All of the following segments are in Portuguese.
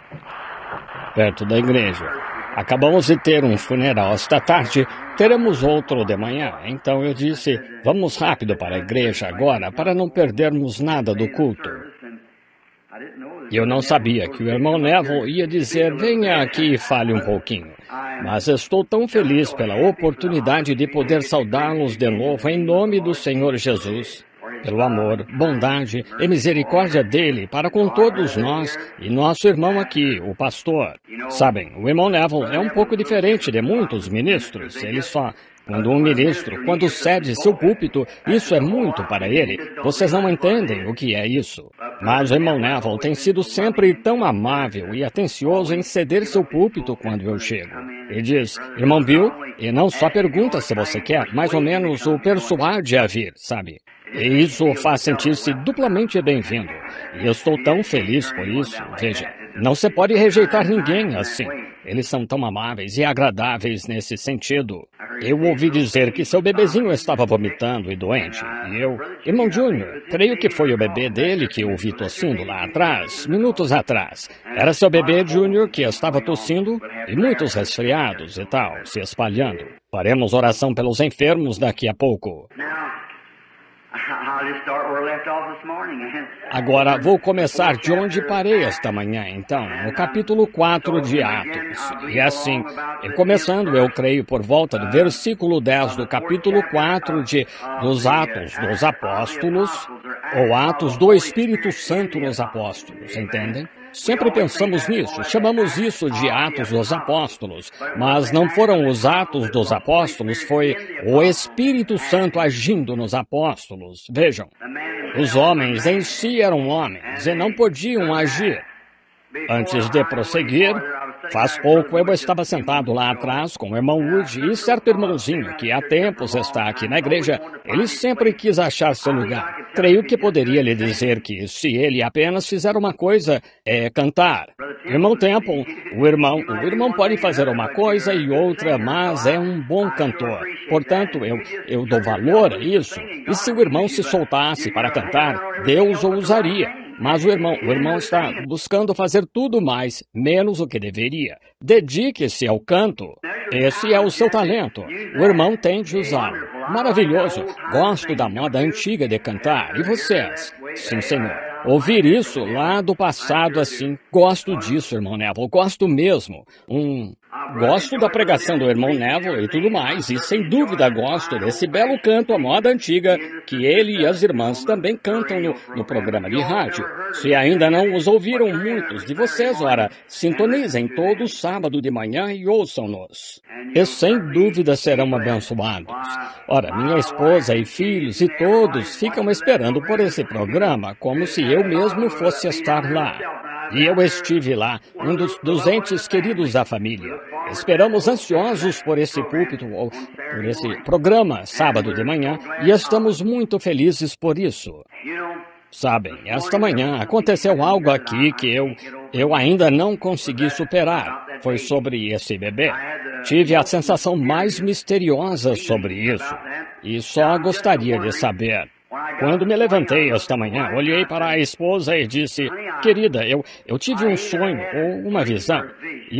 perto da igreja. Acabamos de ter um funeral esta tarde, teremos outro de manhã. Então eu disse, vamos rápido para a igreja agora, para não perdermos nada do culto. E eu não sabia que o irmão Neville ia dizer, venha aqui e fale um pouquinho. Mas estou tão feliz pela oportunidade de poder saudá-los de novo em nome do Senhor Jesus. Pelo amor, bondade e misericórdia dele para com todos nós e nosso irmão aqui, o pastor. Sabem, o irmão Neville é um pouco diferente de muitos ministros. Quando um ministro, quando cede seu púlpito, isso é muito para ele. Vocês não entendem o que é isso. Mas o irmão Neville tem sido sempre tão amável e atencioso em ceder seu púlpito quando eu chego. Ele diz, irmão Bill, e não só pergunta se você quer, mais ou menos o persuade a vir, sabe? E isso o faz sentir-se duplamente bem-vindo. E eu estou tão feliz por isso. Veja, não se pode rejeitar ninguém assim. Eles são tão amáveis e agradáveis nesse sentido. Eu ouvi dizer que seu bebezinho estava vomitando e doente. E eu, irmão Júnior, creio que foi o bebê dele que eu ouvi tossindo lá atrás, minutos atrás. Era seu bebê Júnior que estava tossindo e muitos resfriados e tal, se espalhando. Faremos oração pelos enfermos daqui a pouco. Agora, vou começar de onde parei esta manhã, então, no capítulo 4 de Atos. E assim, começando, eu creio, por volta do versículo 10 do capítulo 4 dos Atos dos Apóstolos, ou Atos do Espírito Santo nos Apóstolos, entendem? Sempre pensamos nisso, chamamos isso de Atos dos Apóstolos, mas não foram os Atos dos Apóstolos, foi o Espírito Santo agindo nos apóstolos. Vejam, os homens em si eram homens e não podiam agir. Antes de prosseguir, faz pouco eu estava sentado lá atrás com o irmão Wood e certo irmãozinho que há tempos está aqui na igreja, ele sempre quis achar seu lugar. Creio que poderia lhe dizer que se ele apenas fizer uma coisa, é cantar. Irmão Temple, o irmão pode fazer uma coisa e outra, mas é um bom cantor. Portanto, eu dou valor a isso. E se o irmão se soltasse para cantar, Deus o usaria. Mas o irmão está buscando fazer tudo mais, menos o que deveria. Dedique-se ao canto. Esse é o seu talento. O irmão tem de usá-lo. Maravilhoso. Gosto da moda antiga de cantar. E vocês? Sim, senhor. Ouvir isso lá do passado assim, gosto disso, irmão Neville, gosto mesmo. Gosto da pregação do irmão Neville e tudo mais, e sem dúvida gosto desse belo canto à moda antiga que ele e as irmãs também cantam no programa de rádio. Se ainda não os ouviram muitos de vocês, ora, sintonizem todo sábado de manhã e ouçam-nos. E sem dúvida serão abençoados. Ora, minha esposa e filhos e todos ficam esperando por esse programa, como se eu mesmo fosse estar lá. E eu estive lá, um dos entes queridos da família. Esperamos ansiosos por esse púlpito, ou por esse programa, sábado de manhã, e estamos muito felizes por isso. Sabem, esta manhã aconteceu algo aqui que eu ainda não consegui superar. Foi sobre esse bebê. Tive a sensação mais misteriosa sobre isso, e só gostaria de saber. Quando me levantei esta manhã, olhei para a esposa e disse, querida, eu tive um sonho ou uma visão, e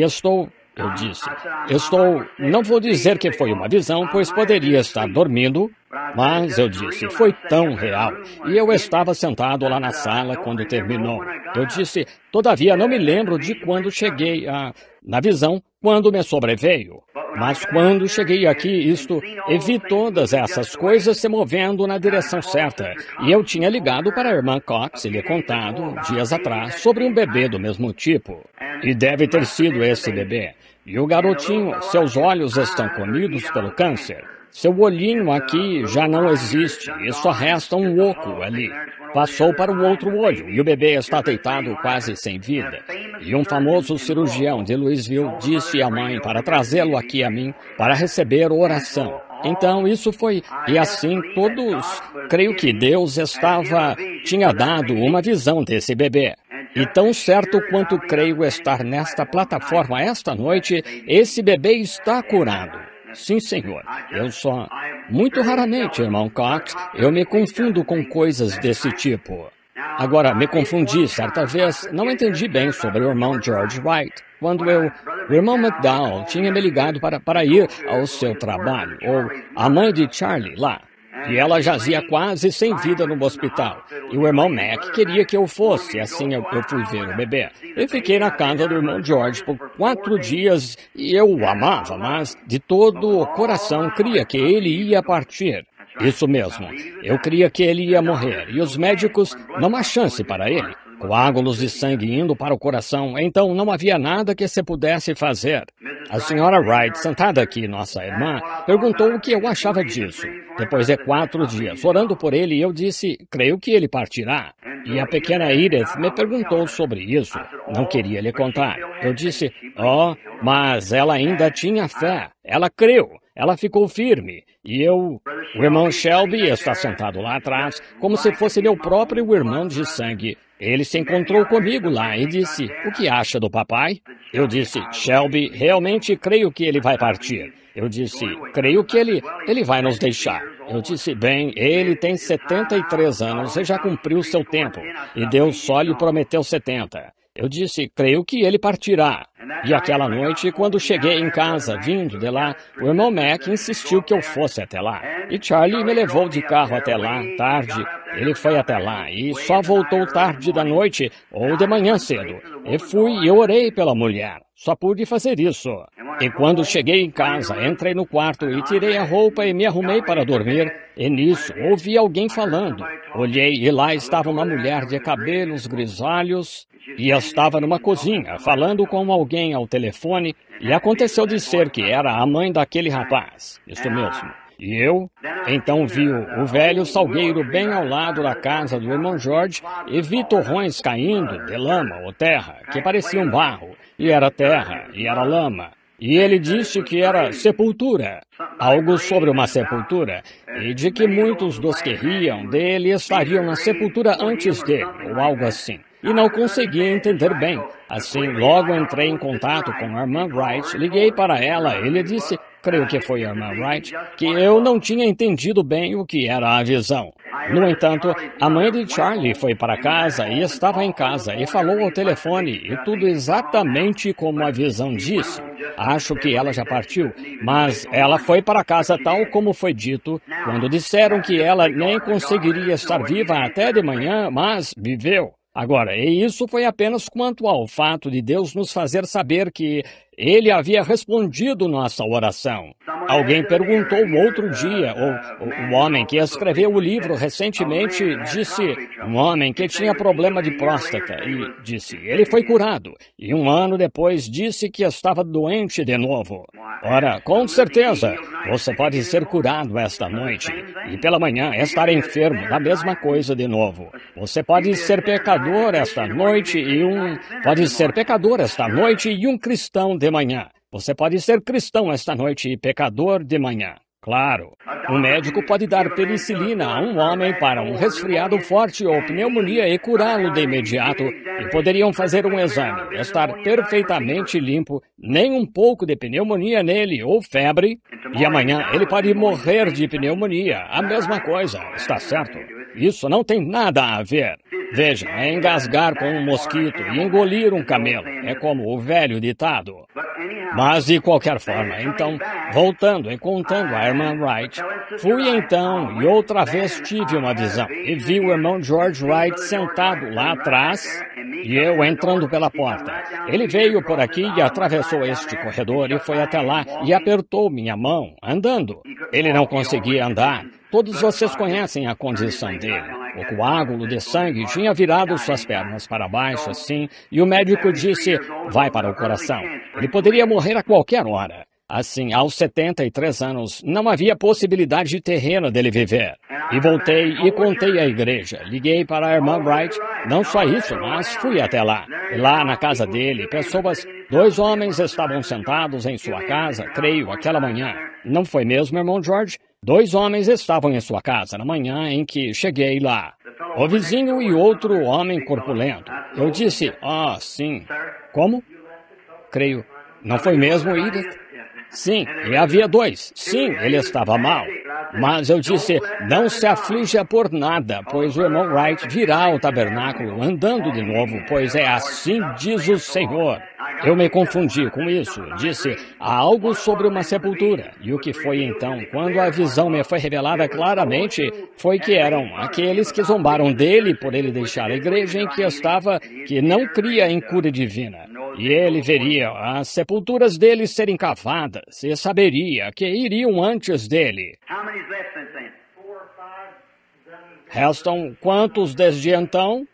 não vou dizer que foi uma visão, pois poderia estar dormindo, mas eu disse, foi tão real, e eu estava sentado lá na sala quando terminou. Eu disse, todavia não me lembro de quando cheguei na visão, quando me sobreveio. Mas quando cheguei aqui, e vi todas essas coisas se movendo na direção certa. E eu tinha ligado para a irmã Cox e lhe contado, dias atrás, sobre um bebê do mesmo tipo. E deve ter sido esse bebê. E o garotinho, seus olhos estão comidos pelo câncer. Seu olhinho aqui já não existe e só resta um oco ali. Passou para o outro olho e o bebê está deitado quase sem vida. E um famoso cirurgião de Louisville disse à mãe para trazê-lo aqui a mim para receber oração. Então isso foi, e assim todos, creio que Deus tinha dado uma visão desse bebê. E tão certo quanto creio estar nesta plataforma esta noite, esse bebê está curado. Sim, senhor. Muito raramente, irmão Cox, eu me confundo com coisas desse tipo. Agora, me confundi certa vez, não entendi bem sobre o irmão George Wright. Quando o irmão McDowell tinha me ligado para ir ao seu trabalho, ou a mãe de Charlie lá. E ela jazia quase sem vida no hospital. E o irmão Mac queria que eu fosse, assim eu fui ver o bebê. Eu fiquei na casa do irmão George por 4 dias e eu o amava, mas de todo o coração cria que ele ia partir. Isso mesmo, eu cria que ele ia morrer e os médicos não há chance para ele. Coágulos de sangue indo para o coração, então não havia nada que se pudesse fazer. A senhora Wright, sentada aqui, nossa irmã, perguntou o que eu achava disso. Depois de 4 dias, orando por ele, eu disse, creio que ele partirá. E a pequena Edith me perguntou sobre isso. Não queria lhe contar. Eu disse, mas ela ainda tinha fé. Ela creu. Ela ficou firme. E o irmão Shelby está sentado lá atrás, como se fosse meu próprio irmão de sangue. Ele se encontrou comigo lá e disse, o que acha do papai? Eu disse, Shelby, realmente creio que ele vai partir. Eu disse, creio que ele vai nos deixar. Eu disse, bem, ele tem 73 anos e já cumpriu seu tempo. E Deus só lhe prometeu 70. Eu disse, creio que ele partirá. E aquela noite, quando cheguei em casa, vindo de lá, o irmão Mac insistiu que eu fosse até lá. E Charlie me levou de carro até lá, tarde. Ele foi até lá e só voltou tarde da noite ou de manhã cedo. E fui e orei pela mulher. Só pude fazer isso. E quando cheguei em casa, entrei no quarto e tirei a roupa e me arrumei para dormir. E nisso, ouvi alguém falando. Olhei e lá estava uma mulher de cabelos grisalhos e estava numa cozinha, falando com alguém ao telefone. E aconteceu de ser que era a mãe daquele rapaz. Isso mesmo. E eu, então vi o velho salgueiro bem ao lado da casa do irmão George e vi torrões caindo de lama ou terra, que pareciam barro, e era terra, e era lama. E ele disse que era sepultura, algo sobre uma sepultura, e de que muitos dos que riam dele estariam na sepultura antes dele, ou algo assim. E não conseguia entender bem. Assim, logo entrei em contato com a irmã Wright, liguei para ela, ele disse, creio que foi a irmã Wright, que eu não tinha entendido bem o que era a visão. No entanto, a mãe de Charlie foi para casa e estava em casa e falou ao telefone e tudo exatamente como a visão disse. Acho que ela já partiu, mas ela foi para casa tal como foi dito, quando disseram que ela nem conseguiria estar viva até de manhã, mas viveu. Agora, e isso foi apenas quanto ao fato de Deus nos fazer saber que Ele havia respondido nossa oração. Alguém perguntou outro dia, o homem que escreveu o livro recentemente disse, um homem que tinha problema de próstata, e disse, ele foi curado, e 1 ano depois disse que estava doente de novo. Ora, com certeza, você pode ser curado esta noite, e pela manhã estar enfermo da mesma coisa de novo. Você pode ser pecador esta noite e um cristão de manhã. Você pode ser cristão esta noite e pecador de manhã. Claro, um médico pode dar penicilina a um homem para um resfriado forte ou pneumonia e curá-lo de imediato, e poderiam fazer um exame, estar perfeitamente limpo, nem um pouco de pneumonia nele ou febre, e amanhã ele pode morrer de pneumonia, a mesma coisa, está certo? Isso não tem nada a ver. Veja, é engasgar com um mosquito e engolir um camelo. É como o velho ditado. Mas, de qualquer forma, então, voltando e contando a irmã Wright, fui então e outra vez tive uma visão e vi o irmão George Wright sentado lá atrás e eu entrando pela porta. Ele veio por aqui e atravessou este corredor e foi até lá e apertou minha mão, andando. Ele não conseguia andar. Todos vocês conhecem a condição dele. O coágulo de sangue tinha virado suas pernas para baixo, assim, e o médico disse, vai para o coração. Ele poderia morrer a qualquer hora. Assim, aos 73 anos, não havia possibilidade terrena dele viver. E voltei e contei à igreja. Liguei para a irmã Wright. Não só isso, mas fui até lá. E lá na casa dele, 2 homens estavam sentados em sua casa, creio, aquela manhã. Não foi mesmo, irmão George? 2 homens estavam em sua casa na manhã em que cheguei lá. O vizinho e outro homem corpulento. Eu disse, sim. Como? Creio. Não foi mesmo, Edith? Sim, e havia 2. Sim, ele estava mal. Mas eu disse, não se aflija por nada, pois o irmão Wright virá ao tabernáculo andando de novo, pois é assim diz o Senhor. Eu me confundi com isso. Disse, há algo sobre uma sepultura. E o que foi então, quando a visão me foi revelada claramente, foi que eram aqueles que zombaram dele por ele deixar a igreja em que estava, que não cria em cura divina. E ele veria as sepulturas dele serem cavadas e saberia que iriam antes dele. Restam quantos desde então?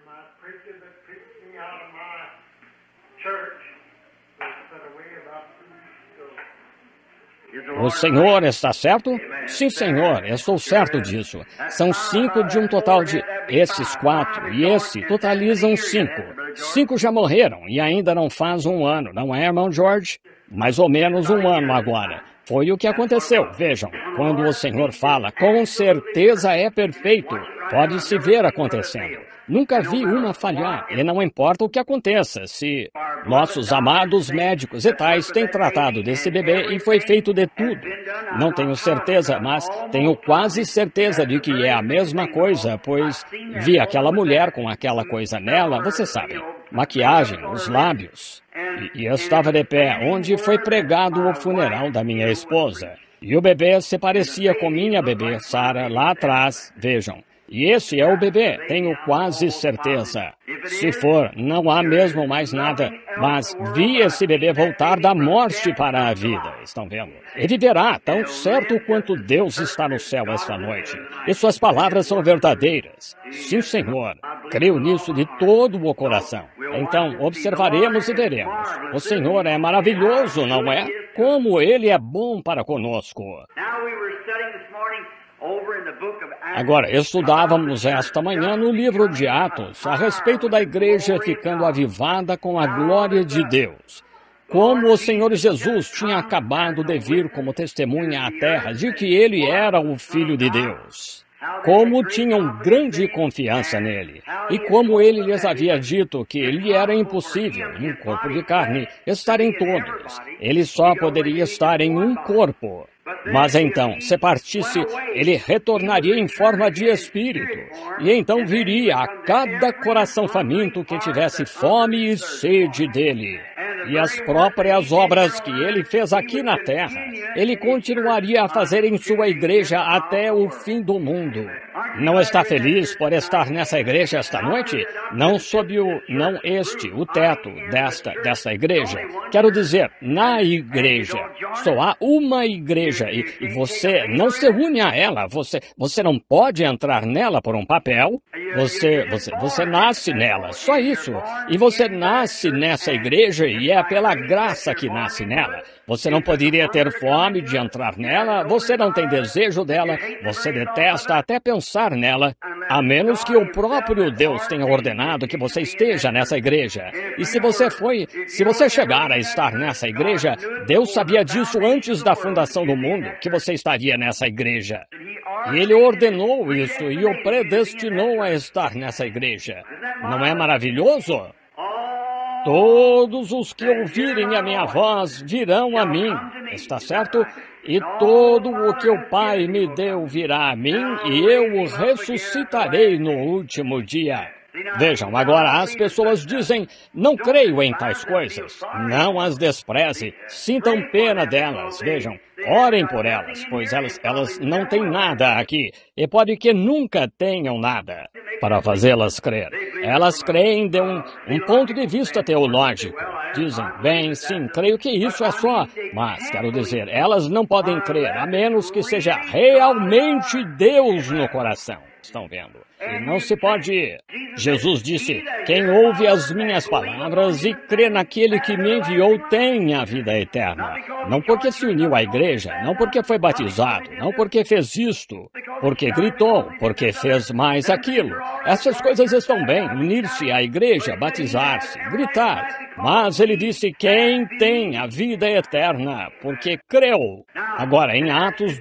O Senhor está certo? Sim, Senhor, eu estou certo disso. São 5 de um total de... Esses 4 e esse totalizam 5. 5 já morreram e ainda não faz um ano, não é, irmão George? Mais ou menos um ano agora. Foi o que aconteceu. Vejam, quando o Senhor fala, com certeza é perfeito. Pode-se ver acontecendo. Nunca vi uma falhar, e não importa o que aconteça, se nossos amados médicos e tais têm tratado desse bebê e foi feito de tudo. Não tenho certeza, mas tenho quase certeza de que é a mesma coisa, pois vi aquela mulher com aquela coisa nela, você sabe, maquiagem, os lábios. E eu estava de pé, onde foi pregado o funeral da minha esposa. E o bebê se parecia com minha bebê, Sarah, lá atrás, vejam. E esse é o bebê, tenho quase certeza. Se for, não há mesmo mais nada, mas vi esse bebê voltar da morte para a vida, estão vendo? E viverá, tão certo quanto Deus está no céu esta noite. E suas palavras são verdadeiras. Sim, Senhor, creio nisso de todo o coração. Então, observaremos e veremos. O Senhor é maravilhoso, não é? Como Ele é bom para conosco. Agora, estudávamos esta manhã no livro de Atos a respeito da igreja ficando avivada com a glória de Deus. Como o Senhor Jesus tinha acabado de vir como testemunha à terra de que Ele era o Filho de Deus. Como tinham grande confiança nele. E como ele lhes havia dito que lhe era impossível, em um corpo de carne, estar em todos. Ele só poderia estar em um corpo. Mas então, se partisse, ele retornaria em forma de espírito. E então viria a cada coração faminto que tivesse fome e sede dele. E as próprias obras que ele fez aqui na terra, ele continuaria a fazer em sua igreja até o fim do mundo. Não está feliz por estar nessa igreja esta noite? Não sob o teto desta igreja. Quero dizer, na igreja. Só há uma igreja e você não se une a ela. Você não pode entrar nela por um papel. Você nasce nela, só isso. E você nasce nessa igreja e é pela graça que nasce nela. Você não poderia ter fome de entrar nela, você não tem desejo dela, você detesta até pensar nela, a menos que o próprio Deus tenha ordenado que você esteja nessa igreja. E se você chegar a estar nessa igreja, Deus sabia disso antes da fundação do mundo, que você estaria nessa igreja. E Ele ordenou isso e o predestinou a estar nessa igreja. Não é maravilhoso? Todos os que ouvirem a minha voz virão a mim, está certo? E todo o que o Pai me deu virá a mim, e eu o ressuscitarei no último dia. Vejam, agora as pessoas dizem, não creio em tais coisas. Não as despreze, sintam pena delas, vejam. Orem por elas, pois elas não têm nada aqui, e pode que nunca tenham nada para fazê-las crer. Elas creem de um ponto de vista teológico. Dizem, bem, sim, creio que isso é só. Mas, quero dizer, elas não podem crer, a menos que seja realmente Deus no coração. Estão vendo? E não se pode... Jesus disse, quem ouve as minhas palavras e crê naquele que me enviou tem a vida eterna. Não porque se uniu à igreja, não porque foi batizado, não porque fez isto, porque gritou, porque fez mais aquilo. Essas coisas estão bem, unir-se à igreja, batizar-se, gritar. Mas ele disse: quem tem a vida eterna, porque creu. Agora, em Atos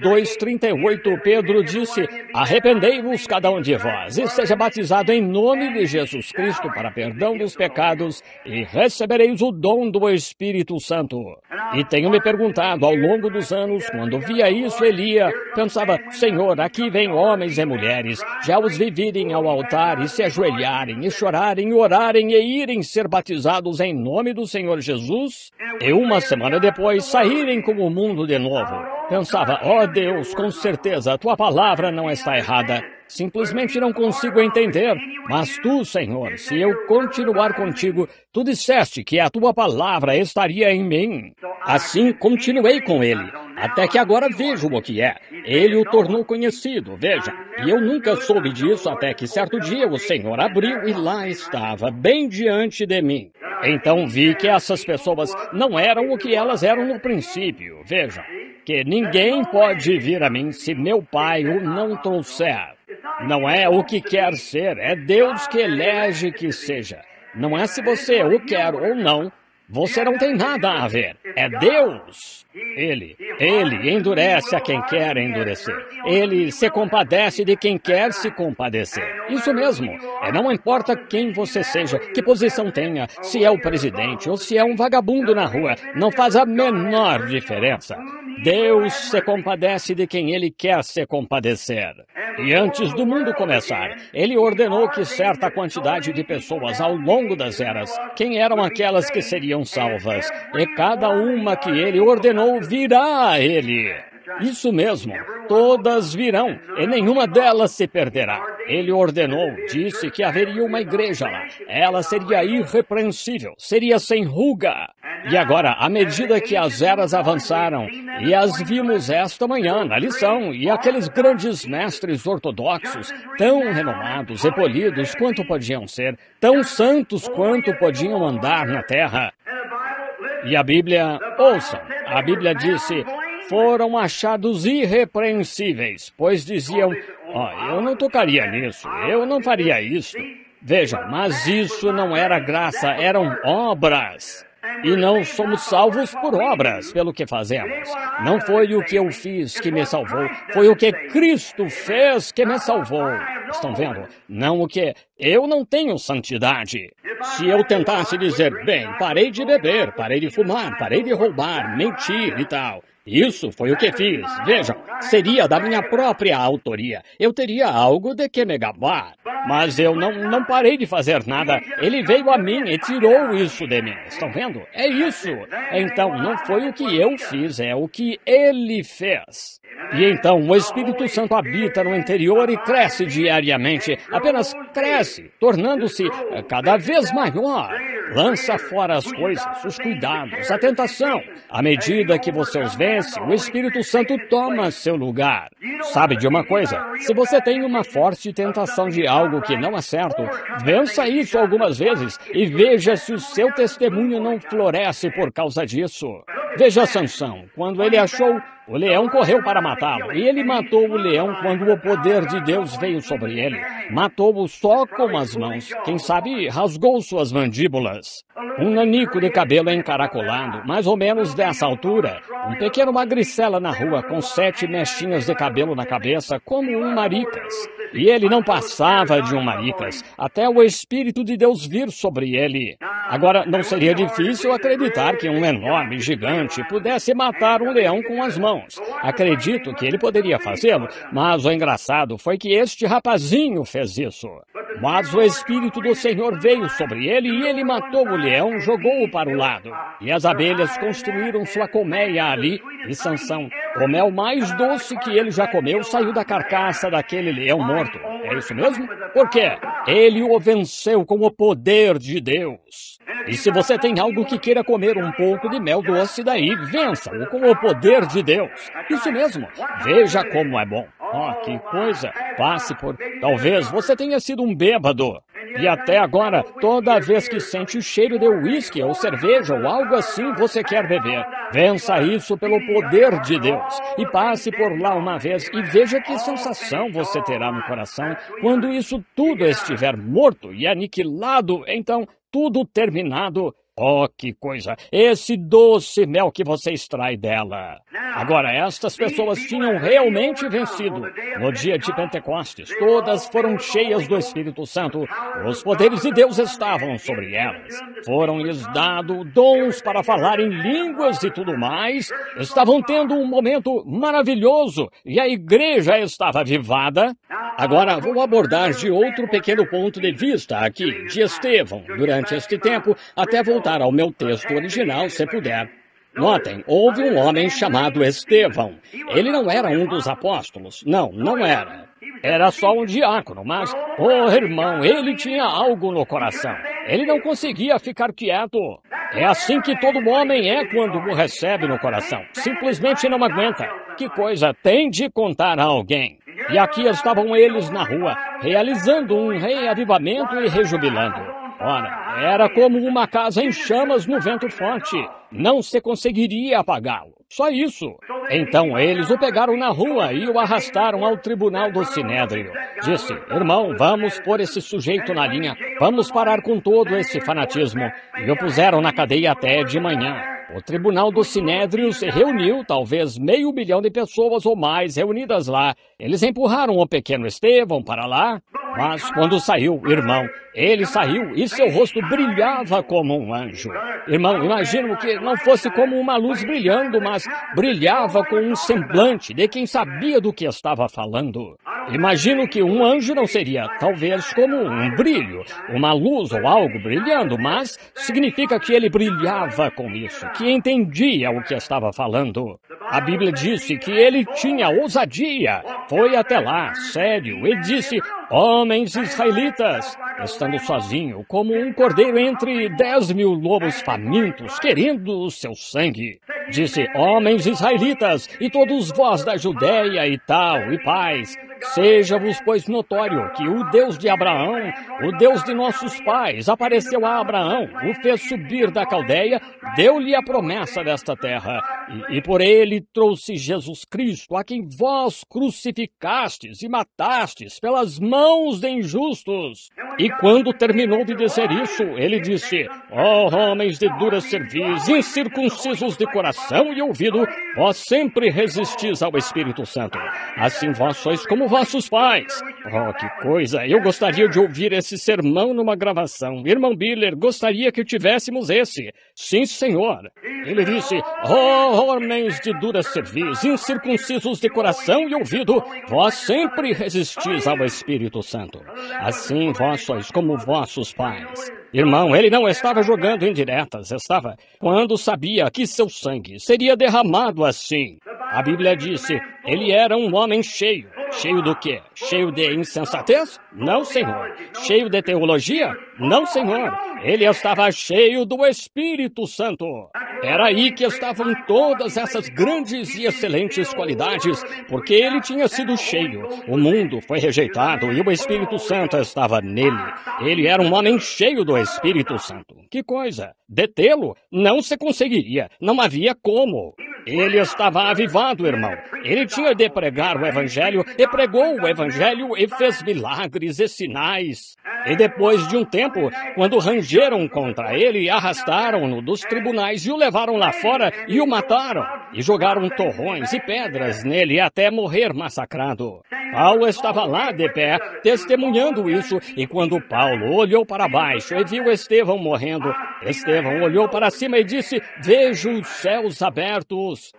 2:38, Pedro disse: arrependei-vos cada um de vós, e seja batizado em nome de Jesus Cristo para perdão dos pecados, e recebereis o dom do Espírito Santo. E tenho me perguntado ao longo dos anos, quando via isso, Elia, pensava: Senhor, aqui vêm homens e mulheres, já os vi virem ao altar e se ajoelharem, e chorarem, e orarem, e irem ser batizados em nome do Senhor Jesus, e uma semana depois saírem como o mundo de novo. Pensava: ó Deus, com certeza a tua palavra não está errada. Simplesmente não consigo entender. Mas tu, Senhor, se eu continuar contigo, tu disseste que a tua palavra estaria em mim. Assim continuei com ele, até que agora vejo o que é. Ele o tornou conhecido, veja. E eu nunca soube disso até que certo dia o Senhor abriu e lá estava, bem diante de mim. Então vi que essas pessoas não eram o que elas eram no princípio. Veja, que ninguém pode vir a mim se meu Pai o não trouxer. Não é o que quer ser, é Deus que elege que seja. Não é se você o quer ou não, você não tem nada a ver. É Deus. Ele endurece a quem quer endurecer. Ele se compadece de quem quer se compadecer. Isso mesmo. Não importa quem você seja, que posição tenha, se é o presidente ou se é um vagabundo na rua, não faz a menor diferença. Deus se compadece de quem Ele quer se compadecer. E antes do mundo começar, Ele ordenou que certa quantidade de pessoas ao longo das eras, quem eram aquelas que seriam salvas, e cada uma que Ele ordenou virá a Ele. Isso mesmo, todas virão, e nenhuma delas se perderá. Ele ordenou, disse que haveria uma igreja lá. Ela seria irrepreensível, seria sem ruga. E agora, à medida que as eras avançaram, e as vimos esta manhã na lição, e aqueles grandes mestres ortodoxos, tão renomados e polidos quanto podiam ser, tão santos quanto podiam andar na terra. E a Bíblia, ouçam, a Bíblia disse: foram achados irrepreensíveis, pois diziam: eu não tocaria nisso, eu não faria isso. Veja, mas isso não era graça, eram obras. E não somos salvos por obras, pelo que fazemos. Não foi o que eu fiz que me salvou, foi o que Cristo fez que me salvou. Estão vendo? Não o que... Eu não tenho santidade. Se eu tentasse dizer: bem, parei de beber, parei de fumar, parei de roubar, mentir e tal... Isso foi o que fiz. Vejam, seria da minha própria autoria. Eu teria algo de que me gabar. Mas eu não parei de fazer nada. Ele veio a mim e tirou isso de mim. Estão vendo? É isso. Então, não foi o que eu fiz, é o que Ele fez. E então, o Espírito Santo habita no interior e cresce diariamente. Apenas cresce, tornando-se cada vez maior. Lança fora as coisas, os cuidados, a tentação. À medida que você os vence, o Espírito Santo toma seu lugar. Sabe de uma coisa? Se você tem uma forte tentação de algo que não é certo, vença isso algumas vezes e veja se o seu testemunho não floresce por causa disso. Veja Sansão, quando ele achou, o leão correu para matá-lo, e ele matou o leão quando o poder de Deus veio sobre ele. Matou-o só com as mãos, quem sabe rasgou suas mandíbulas. Um nanico de cabelo encaracolado, mais ou menos dessa altura, um pequeno magricela na rua com 7 mechinhas de cabelo na cabeça, como um maricas. E ele não passava de um maricas, até o Espírito de Deus vir sobre ele. Agora, não seria difícil acreditar que um enorme gigante pudesse matar um leão com as mãos. Acredito que ele poderia fazê-lo, mas o engraçado foi que este rapazinho fez isso. Mas o Espírito do Senhor veio sobre ele e ele matou o leão, jogou-o para o lado. E as abelhas construíram sua colmeia ali, e Sansão, o mel mais doce que ele já comeu, saiu da carcaça daquele leão morto. É isso mesmo? Por quê? Ele o venceu com o poder de Deus. E se você tem algo que queira comer um pouco de mel doce, daí vença-o com o poder de Deus. Isso mesmo. Veja como é bom. Que coisa. Passe por... Talvez você tenha sido um bêbado. E até agora, toda vez que sente o cheiro de uísque ou cerveja ou algo assim, você quer beber. Vença isso pelo poder de Deus. E passe por lá uma vez e veja que sensação você terá no coração quando isso tudo estiver morto e aniquilado. Então, tudo terminado. Oh, que coisa! Esse doce mel que você extrai dela. Agora, estas pessoas tinham realmente vencido. No dia de Pentecostes, todas foram cheias do Espírito Santo. Os poderes de Deus estavam sobre elas. Foram-lhes dados dons para falar em línguas e tudo mais. Estavam tendo um momento maravilhoso e a igreja estava avivada. Agora, vou abordar de outro pequeno ponto de vista aqui, de Estevão, durante este tempo, até voltar ao meu texto original, se puder. Notem, houve um homem chamado Estevão. Ele não era um dos apóstolos. Não era. Era só um diácono, mas, oh irmão, ele tinha algo no coração. Ele não conseguia ficar quieto. É assim que todo homem é quando o recebe no coração. Simplesmente não aguenta. Que coisa, tem de contar a alguém. E aqui estavam eles na rua, realizando um reavivamento e rejubilando. Ora, era como uma casa em chamas no vento forte. Não se conseguiria apagá-lo. Só isso. Então eles o pegaram na rua e o arrastaram ao tribunal do Sinédrio. Disse, irmão, vamos pôr esse sujeito na linha. Vamos parar com todo esse fanatismo. E o puseram na cadeia até de manhã. O tribunal do Sinédrio se reuniu, talvez 500 mil de pessoas ou mais reunidas lá. Eles empurraram o pequeno Estevão para lá, mas quando saiu, irmão, ele saiu e seu rosto brilhava como um anjo. Irmão, imagino que não fosse como uma luz brilhando, mas brilhava com um semblante de quem sabia do que estava falando. Imagino que um anjo não seria, talvez, como um brilho, uma luz ou algo brilhando, mas significa que ele brilhava com isso, que entendia o que estava falando. A Bíblia disse que ele tinha ousadia. Foi até lá, sério, e disse, homens israelitas, estando sozinho, como um cordeiro entre 10 mil lobos famintos, querendo o seu sangue. Disse, homens israelitas, e todos vós da Judéia e tal, e pais, seja-vos, pois, notório que o Deus de Abraão, o Deus de nossos pais, apareceu a Abraão, o fez subir da Caldeia, deu-lhe a promessa desta terra, e por ele trouxe Jesus Cristo, a quem vós crucificastes e matastes pelas mãos de injustos. E quando terminou de dizer isso, ele disse, ó homens de dura cerviz, incircuncisos de coração e ouvido, vós sempre resistis ao Espírito Santo. Assim vós sois como vossos pais. Oh, que coisa! Eu gostaria de ouvir esse sermão numa gravação. Irmão Biller, gostaria que tivéssemos esse. Sim, senhor. Ele disse, ó homens de dura cerviz, incircuncisos de coração e ouvido, vós sempre resistis ao Espírito Santo. Assim vós sois como vossos pais. Irmão, ele não estava jogando indiretas, estava quando sabia que seu sangue seria derramado assim. A Bíblia disse, ele era um homem cheio. Cheio do quê? Cheio de insensatez? Não, Senhor. Cheio de teologia? Não, Senhor. Ele estava cheio do Espírito Santo. Era aí que estavam todas essas grandes e excelentes qualidades, porque ele tinha sido cheio. O mundo foi rejeitado e o Espírito Santo estava nele. Ele era um homem cheio do Espírito Santo. Que coisa! Detê-lo não se conseguiria. Não havia como. Ele estava avivado, irmão. Ele tinha de pregar o Evangelho, e pregou o Evangelho, e fez milagres e sinais. E depois de um tempo, quando rangeram contra ele, arrastaram-no dos tribunais e o levaram lá fora e o mataram. E jogaram torrões e pedras nele até morrer massacrado. Paulo estava lá de pé, testemunhando isso, e quando Paulo olhou para baixo e viu Estevão morrendo, Estevão olhou para cima e disse, vejo os céus abertos,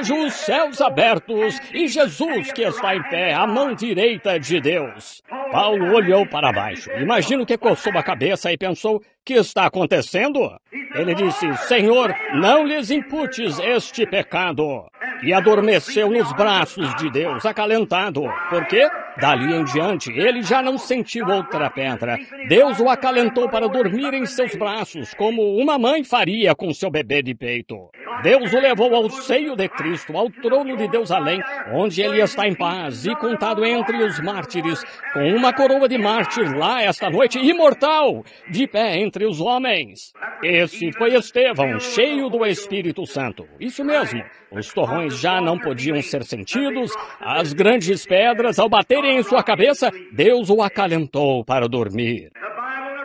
e Jesus que está em pé, à mão direita de Deus. Paulo olhou para baixo, imagino que coçou a cabeça e pensou, que está acontecendo? Ele disse, Senhor, não lhes imputes este pecado. E adormeceu nos braços de Deus, acalentado. Por quê? Dali em diante, ele já não sentiu outra pedra. Deus o acalentou para dormir em seus braços, como uma mãe faria com seu bebê de peito. Deus o levou ao seio de Cristo, ao trono de Deus além, onde ele está em paz e contado entre os mártires, com uma coroa de mártir lá esta noite, imortal, de pé entre os homens. Esse foi Estevão, cheio do Espírito Santo. Isso mesmo, os torrões já não podiam ser sentidos, as grandes pedras, ao baterem em sua cabeça, Deus o acalentou para dormir.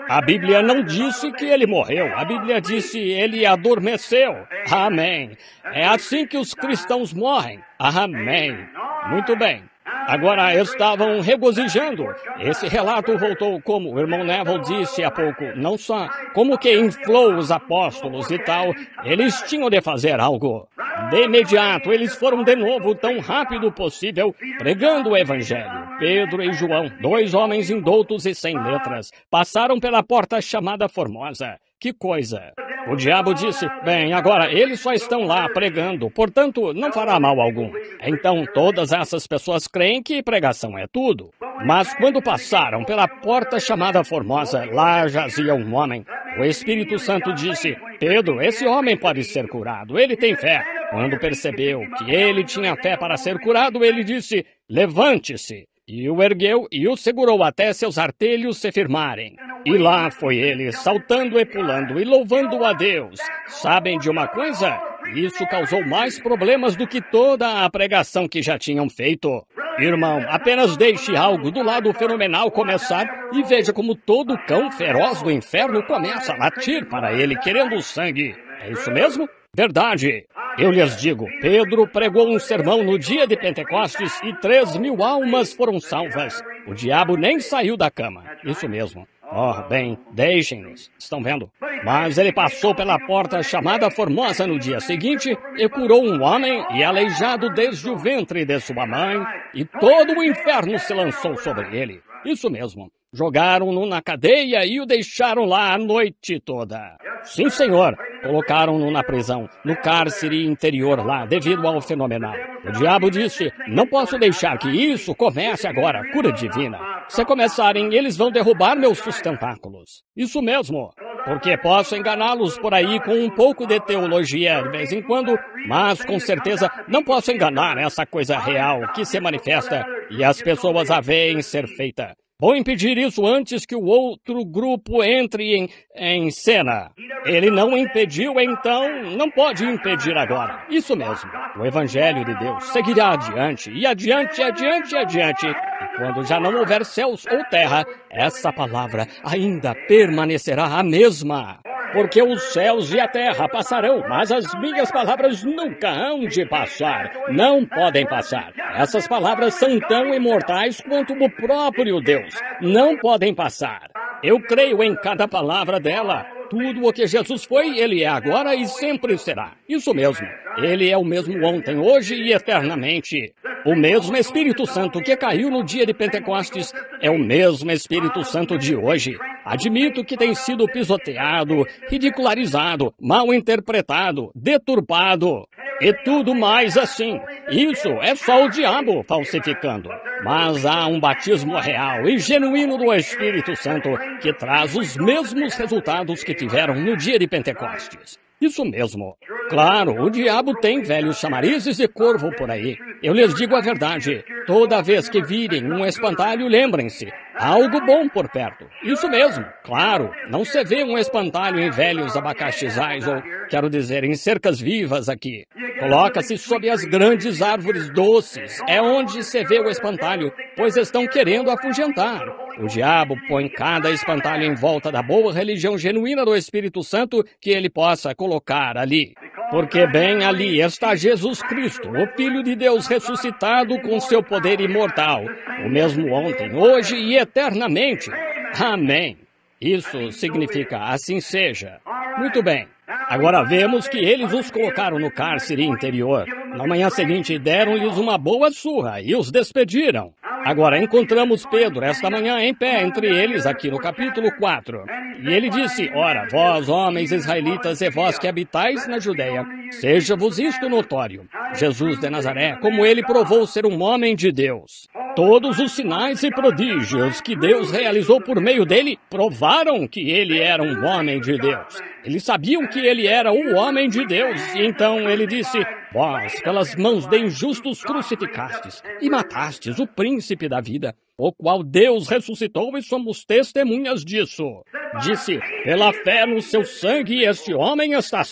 A Bíblia não disse que ele morreu, a Bíblia disse ele adormeceu. Amém. É assim que os cristãos morrem. Amém. Muito bem. Agora estavam regozijando. Esse relato voltou, como o irmão Neville disse há pouco, não só como que inflou os apóstolos e tal, eles tinham de fazer algo. De imediato, eles foram de novo tão rápido possível, pregando o evangelho. Pedro e João, 2 homens indoutos e sem letras, passaram pela porta chamada Formosa. Que coisa! O diabo disse, bem, agora eles só estão lá pregando, portanto não fará mal algum. Então todas essas pessoas creem que pregação é tudo. Mas quando passaram pela porta chamada Formosa, lá jazia um homem. O Espírito Santo disse, Pedro, esse homem pode ser curado, ele tem fé. Quando percebeu que ele tinha fé para ser curado, ele disse, levante-se. E o ergueu e o segurou até seus artelhos se firmarem. E lá foi ele, saltando e pulando e louvando a Deus. Sabem de uma coisa? Isso causou mais problemas do que toda a pregação que já tinham feito. Irmão, apenas deixe algo do lado fenomenal começar e veja como todo cão feroz do inferno começa a latir para ele, querendo sangue. É isso mesmo? Verdade. Eu lhes digo, Pedro pregou um sermão no dia de Pentecostes e 3.000 almas foram salvas. O diabo nem saiu da cama. Isso mesmo. Oh, bem, deixem-nos. Estão vendo? Mas ele passou pela porta chamada Formosa no dia seguinte e curou um homem e aleijado desde o ventre de sua mãe, e todo o inferno se lançou sobre ele. Isso mesmo. Jogaram-no na cadeia e o deixaram lá a noite toda. Sim, senhor. Colocaram-no na prisão, no cárcere interior lá, devido ao fenomenal. O diabo disse, não posso deixar que isso comece agora, cura divina. Se começarem, eles vão derrubar meus sustentáculos. Isso mesmo. Porque posso enganá-los por aí com um pouco de teologia de vez em quando, mas com certeza não posso enganar essa coisa real que se manifesta e as pessoas a veem ser feita. Vou impedir isso antes que o outro grupo entre em cena. Ele não impediu, então não pode impedir agora. Isso mesmo. O Evangelho de Deus seguirá adiante, e adiante, adiante, adiante. E quando já não houver céus ou terra, essa palavra ainda permanecerá a mesma. Porque os céus e a terra passarão, mas as minhas palavras nunca hão de passar. Não podem passar. Essas palavras são tão imortais quanto o próprio Deus. Não podem passar. Eu creio em cada palavra dela. Tudo o que Jesus foi, Ele é agora e sempre será. Isso mesmo. Ele é o mesmo ontem, hoje e eternamente. O mesmo Espírito Santo que caiu no dia de Pentecostes é o mesmo Espírito Santo de hoje. Admito que tem sido pisoteado, ridicularizado, mal interpretado, deturpado e tudo mais assim. Isso é só o diabo falsificando. Mas há um batismo real e genuíno do Espírito Santo que traz os mesmos resultados que tiveram no dia de Pentecostes. Isso mesmo. Claro, o diabo tem velhos chamarizes e corvo por aí. Eu lhes digo a verdade. Toda vez que virem um espantalho, lembrem-se. Há algo bom por perto. Isso mesmo. Claro, não se vê um espantalho em velhos abacaxizais ou, quero dizer, em cercas vivas aqui. Coloca-se sob as grandes árvores doces. É onde se vê o espantalho, pois estão querendo afugentar. O diabo põe cada espantalho em volta da boa religião genuína do Espírito Santo que ele possa colocar ali. Porque bem ali está Jesus Cristo, o Filho de Deus ressuscitado com seu poder imortal, o mesmo ontem, hoje e eternamente. Amém. Isso significa assim seja. Muito bem. Agora vemos que eles os colocaram no cárcere interior. Na manhã seguinte deram-lhes uma boa surra e os despediram. Agora encontramos Pedro esta manhã em pé entre eles aqui no capítulo 4. E ele disse, ora, vós homens israelitas e vós que habitais na Judeia, seja-vos isto notório. Jesus de Nazaré, como ele provou ser um homem de Deus. Todos os sinais e prodígios que Deus realizou por meio dele provaram que ele era um homem de Deus. Eles sabiam que ele era o homem de Deus. E então ele disse, vós, pelas mãos de injustos crucificastes e matastes o príncipe da vida, o qual Deus ressuscitou e somos testemunhas disso. Disse, pela fé no seu sangue este homem está são.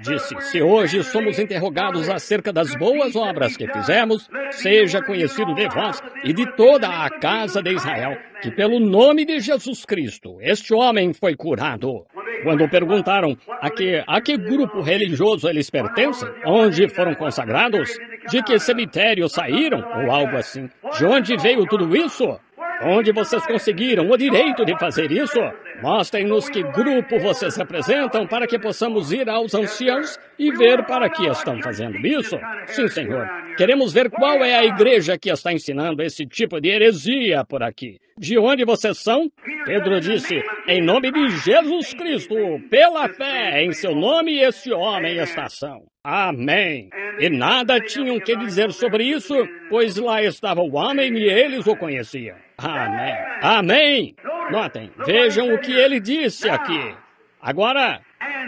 Disse: se hoje somos interrogados acerca das boas obras que fizemos, seja conhecido de vós e de toda a casa de Israel, que pelo nome de Jesus Cristo, este homem foi curado. Quando perguntaram a que grupo religioso eles pertencem, onde foram consagrados, de que cemitério saíram, ou algo assim, de onde veio tudo isso? Onde vocês conseguiram o direito de fazer isso? Mostrem-nos que grupo vocês representam para que possamos ir aos anciãos e ver para que estão fazendo isso. Sim, Senhor. Queremos ver qual é a igreja que está ensinando esse tipo de heresia por aqui. De onde vocês são? Pedro disse: em nome de Jesus Cristo, pela fé em seu nome, este homem está são. Amém. E nada tinham que dizer sobre isso, pois lá estava o homem e eles o conheciam. Amém. Amém. Notem, vejam o que ele disse aqui. Agora,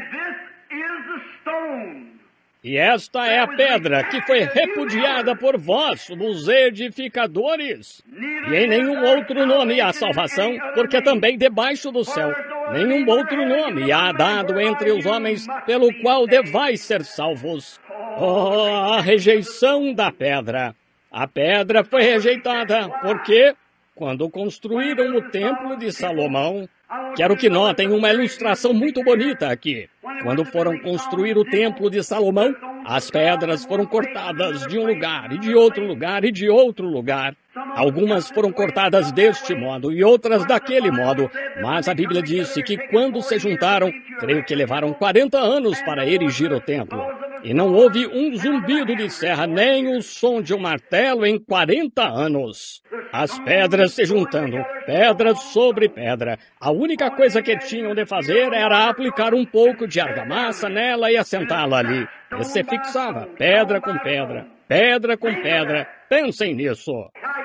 e esta é a pedra que foi repudiada por vós, os edificadores. E em nenhum outro nome há salvação, porque também debaixo do céu nenhum outro nome há dado entre os homens pelo qual devais ser salvos. Oh, a rejeição da pedra. A pedra foi rejeitada, porque quando construíram o templo de Salomão, quero que notem uma ilustração muito bonita aqui. Quando foram construir o templo de Salomão, as pedras foram cortadas de um lugar, e de outro lugar, e de outro lugar. Algumas foram cortadas deste modo e outras daquele modo, mas a Bíblia disse que quando se juntaram, creio que levaram 40 anos para erigir o templo. E não houve um zumbido de serra, nem o som de um martelo em 40 anos. As pedras se juntando, pedra sobre pedra. A única coisa que tinham de fazer era aplicar um pouco de argamassa nela e assentá-la ali. E se fixava, pedra com pedra, pedra com pedra. Pensem nisso.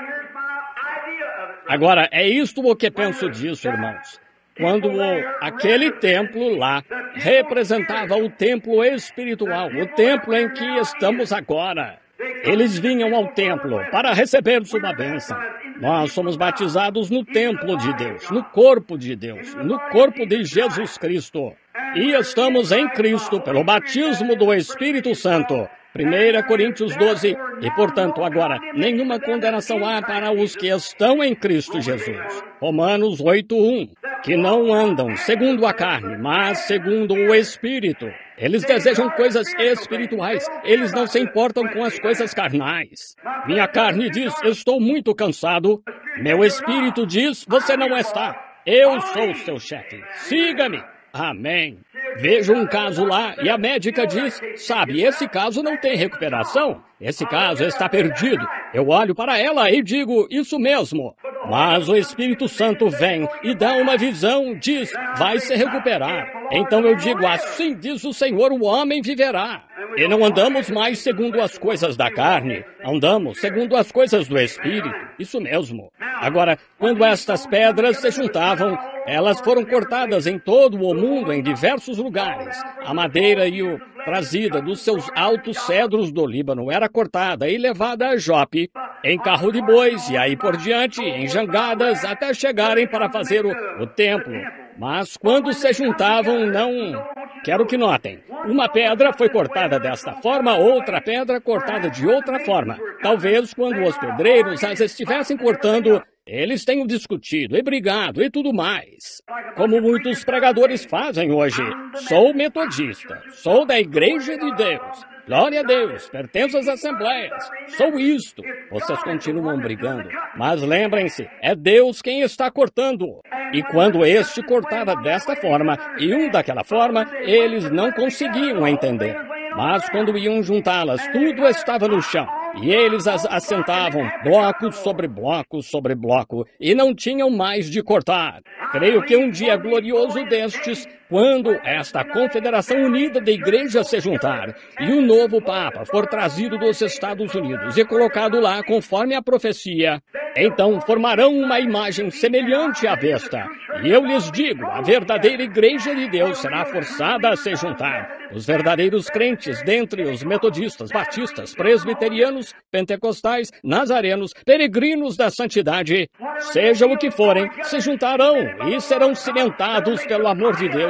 Agora, é isto o que penso disso, irmãos. Quando aquele templo lá representava o templo espiritual, o templo em que estamos agora. Eles vinham ao templo para receber sua bênção. Nós somos batizados no templo de Deus, no corpo de Deus, no corpo de Jesus Cristo. E estamos em Cristo pelo batismo do Espírito Santo. 1 Coríntios 12, e portanto agora, nenhuma condenação há para os que estão em Cristo Jesus. Romanos 8:1, que não andam segundo a carne, mas segundo o Espírito. Eles desejam coisas espirituais, eles não se importam com as coisas carnais. Minha carne diz: estou muito cansado. Meu espírito diz: você não está. Eu sou seu chefe. Siga-me. Amém. Vejo um caso lá e a médica diz: sabe, esse caso não tem recuperação. Esse caso está perdido. Eu olho para ela e digo: isso mesmo. Mas o Espírito Santo vem e dá uma visão, diz: vai se recuperar. Então eu digo: assim diz o Senhor, o homem viverá. E não andamos mais segundo as coisas da carne, andamos segundo as coisas do Espírito. Isso mesmo. Agora, quando estas pedras se juntavam, elas foram cortadas em todo o mundo, em diversos lugares. A madeira trazida dos seus altos cedros do Líbano era cortada e levada a Jope, em carro de bois, e aí por diante, em jangadas, até chegarem para fazer o templo. Mas quando se juntavam, não... Quero que notem, uma pedra foi cortada desta forma, outra pedra cortada de outra forma. Talvez quando os pedreiros as estivessem cortando, eles tenham discutido e brigado e tudo mais. Como muitos pregadores fazem hoje. Sou metodista, sou da Igreja de Deus. Glória a Deus, pertenço às assembleias. Sou isto. Vocês continuam brigando. Mas lembrem-se, é Deus quem está cortando. E quando este cortava desta forma e um daquela forma, eles não conseguiam entender. Mas quando iam juntá-las, tudo estava no chão. E eles as assentavam, bloco sobre bloco sobre bloco, e não tinham mais de cortar. Creio que um dia glorioso destes, quando esta confederação unida de igrejas se juntar, e um novo Papa for trazido dos Estados Unidos e colocado lá conforme a profecia, então formarão uma imagem semelhante à besta. E eu lhes digo, a verdadeira igreja de Deus será forçada a se juntar. Os verdadeiros crentes dentre os metodistas, batistas, presbiterianos, pentecostais, nazarenos, peregrinos da santidade, seja o que forem, se juntarão e serão cimentados pelo amor de Deus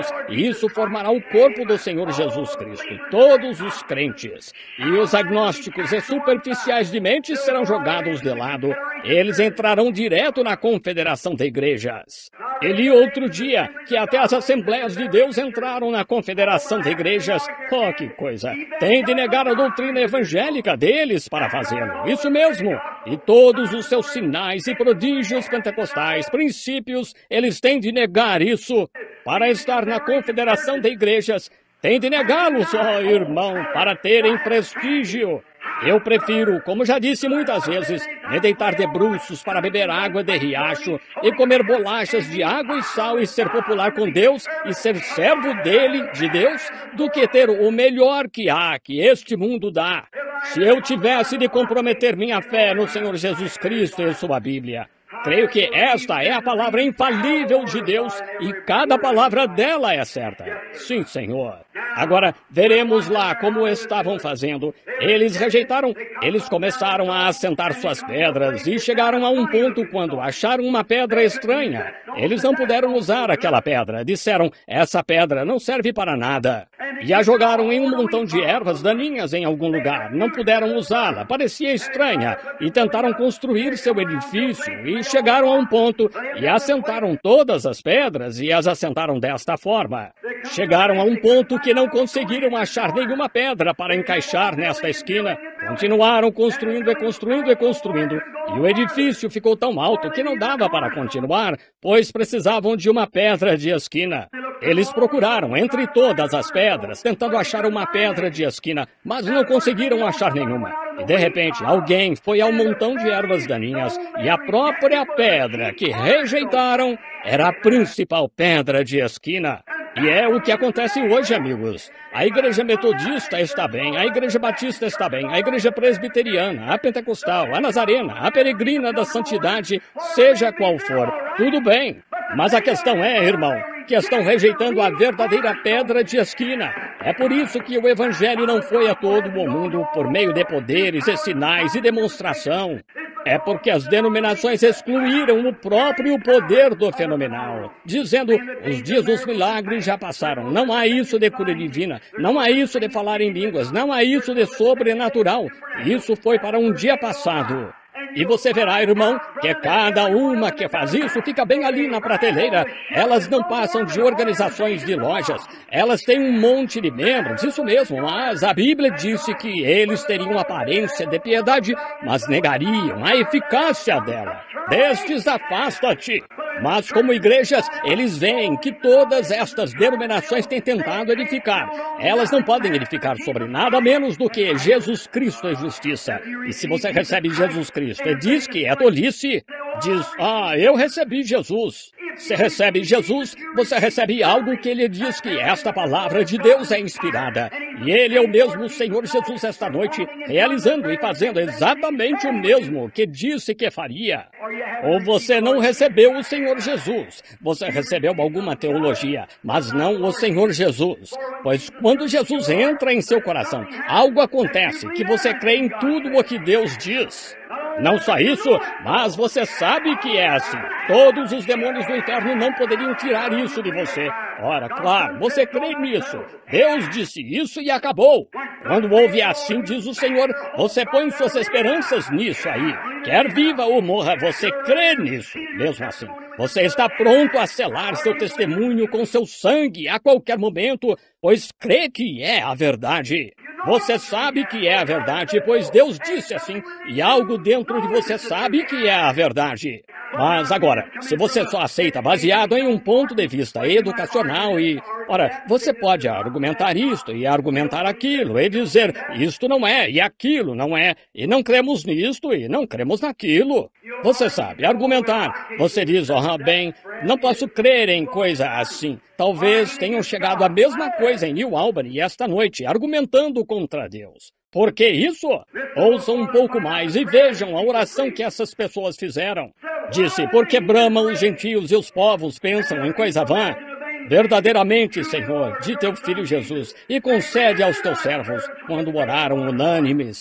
pedras, e isso formará o corpo do Senhor Jesus Cristo. Todos os crentes e os agnósticos e superficiais de mente serão jogados de lado. Eles entrarão direto na confederação de igrejas. Eu li outro dia que até as Assembleias de Deus entraram na confederação de igrejas. Oh, que coisa! Tem de negar a doutrina evangélica deles para fazê-lo. Isso mesmo. E todos os seus sinais e prodígios pentecostais, princípios, eles têm de negar isso. Para estar na confederação de igrejas, tem de negá-los, ó irmão, para terem prestígio. Eu prefiro, como já disse muitas vezes, me deitar de bruços para beber água de riacho e comer bolachas de água e sal e ser popular com Deus e ser servo dele, de Deus, do que ter o melhor que há, que este mundo dá. Se eu tivesse de comprometer minha fé no Senhor Jesus Cristo e sua Bíblia, creio que esta é a palavra infalível de Deus e cada palavra dela é certa. Sim, Senhor. Agora, veremos lá como estavam fazendo. Eles rejeitaram, eles começaram a assentar suas pedras e chegaram a um ponto quando acharam uma pedra estranha. Eles não puderam usar aquela pedra. Disseram, essa pedra não serve para nada. E a jogaram em um montão de ervas daninhas em algum lugar. Não puderam usá-la, parecia estranha. E tentaram construir seu edifício e chegaram a um ponto e assentaram todas as pedras e as assentaram desta forma. Chegaram a um ponto que não conseguiram achar nenhuma pedra para encaixar nesta esquina. Continuaram construindo e construindo e construindo. E o edifício ficou tão alto que não dava para continuar, pois precisavam de uma pedra de esquina. Eles procuraram entre todas as pedras, tentando achar uma pedra de esquina, mas não conseguiram achar nenhuma. E de repente, alguém foi ao montão de ervas daninhas e a própria pedra que rejeitaram era a principal pedra de esquina. E é o que acontece hoje, amigos. A igreja metodista está bem, a igreja batista está bem, a igreja presbiteriana, a pentecostal, a nazarena, a peregrina da santidade, seja qual for, tudo bem. Mas a questão é, irmão, que estão rejeitando a verdadeira pedra de esquina. É por isso que o evangelho não foi a todo o mundo por meio de poderes e sinais e demonstração. É porque as denominações excluíram o próprio poder do fenomenal, dizendo, os dias dos milagres já passaram, não há isso de cura divina, não há isso de falar em línguas, não há isso de sobrenatural, isso foi para um dia passado. E você verá, irmão, que cada uma que faz isso fica bem ali na prateleira. Elas não passam de organizações de lojas. Elas têm um monte de membros, isso mesmo, mas a Bíblia disse que eles teriam aparência de piedade, mas negariam a eficácia dela. Destes afasta-te. Mas como igrejas, eles veem que todas estas denominações têm tentado edificar. Elas não podem edificar sobre nada menos do que Jesus Cristo e justiça. E se você recebe Jesus Cristo e diz que é tolice, diz, eu recebi Jesus. Se recebe Jesus, você recebe algo que ele diz que esta palavra de Deus é inspirada. E ele é o mesmo Senhor Jesus esta noite, realizando e fazendo exatamente o mesmo que disse que faria. Ou você não recebeu o Senhor Jesus, você recebeu alguma teologia, mas não o Senhor Jesus. Pois quando Jesus entra em seu coração, algo acontece que você crê em tudo o que Deus diz. Não só isso, mas você sabe que é assim. Todos os demônios do inferno não poderiam tirar isso de você. Ora, claro, você crê nisso. Deus disse isso e acabou. Quando ouve assim, diz o Senhor, você põe suas esperanças nisso aí. Quer viva ou morra, você crê nisso. Mesmo assim, você está pronto a selar seu testemunho com seu sangue a qualquer momento, pois crê que é a verdade. Você sabe que é a verdade, pois Deus disse assim, e algo dentro de você sabe que é a verdade. Mas agora, se você só aceita baseado em um ponto de vista educacional e... Ora, você pode argumentar isto e argumentar aquilo e dizer isto não é e aquilo não é, e não cremos nisto e não cremos naquilo. Você sabe argumentar. Você diz, bem, não posso crer em coisa assim. Talvez tenham chegado à mesma coisa em New Albany esta noite, argumentando contra Deus. Por que isso? Ouçam um pouco mais e vejam a oração que essas pessoas fizeram. Disse, porque bramam os gentios e os povos pensam em coisa vã. Verdadeiramente, Senhor, de teu Filho Jesus, e concede aos teus servos, quando oraram unânimes.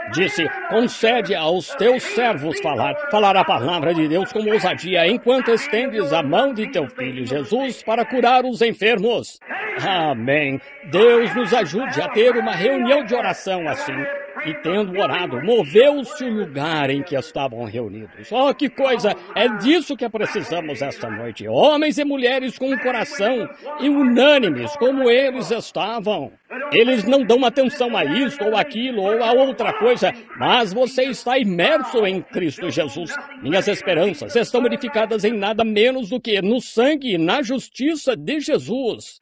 Disse, concede aos teus servos falar a palavra de Deus com ousadia, enquanto estendes a mão de teu filho Jesus para curar os enfermos. Amém. Deus nos ajude a ter uma reunião de oração assim. E tendo orado, moveu-se o lugar em que estavam reunidos. Oh, que coisa! É disso que precisamos esta noite. Homens e mulheres com o coração e unânimes, como eles estavam. Eles não dão atenção a isto ou aquilo ou a outra coisa, mas você está imerso em Cristo Jesus. Minhas esperanças estão edificadas em nada menos do que no sangue e na justiça de Jesus.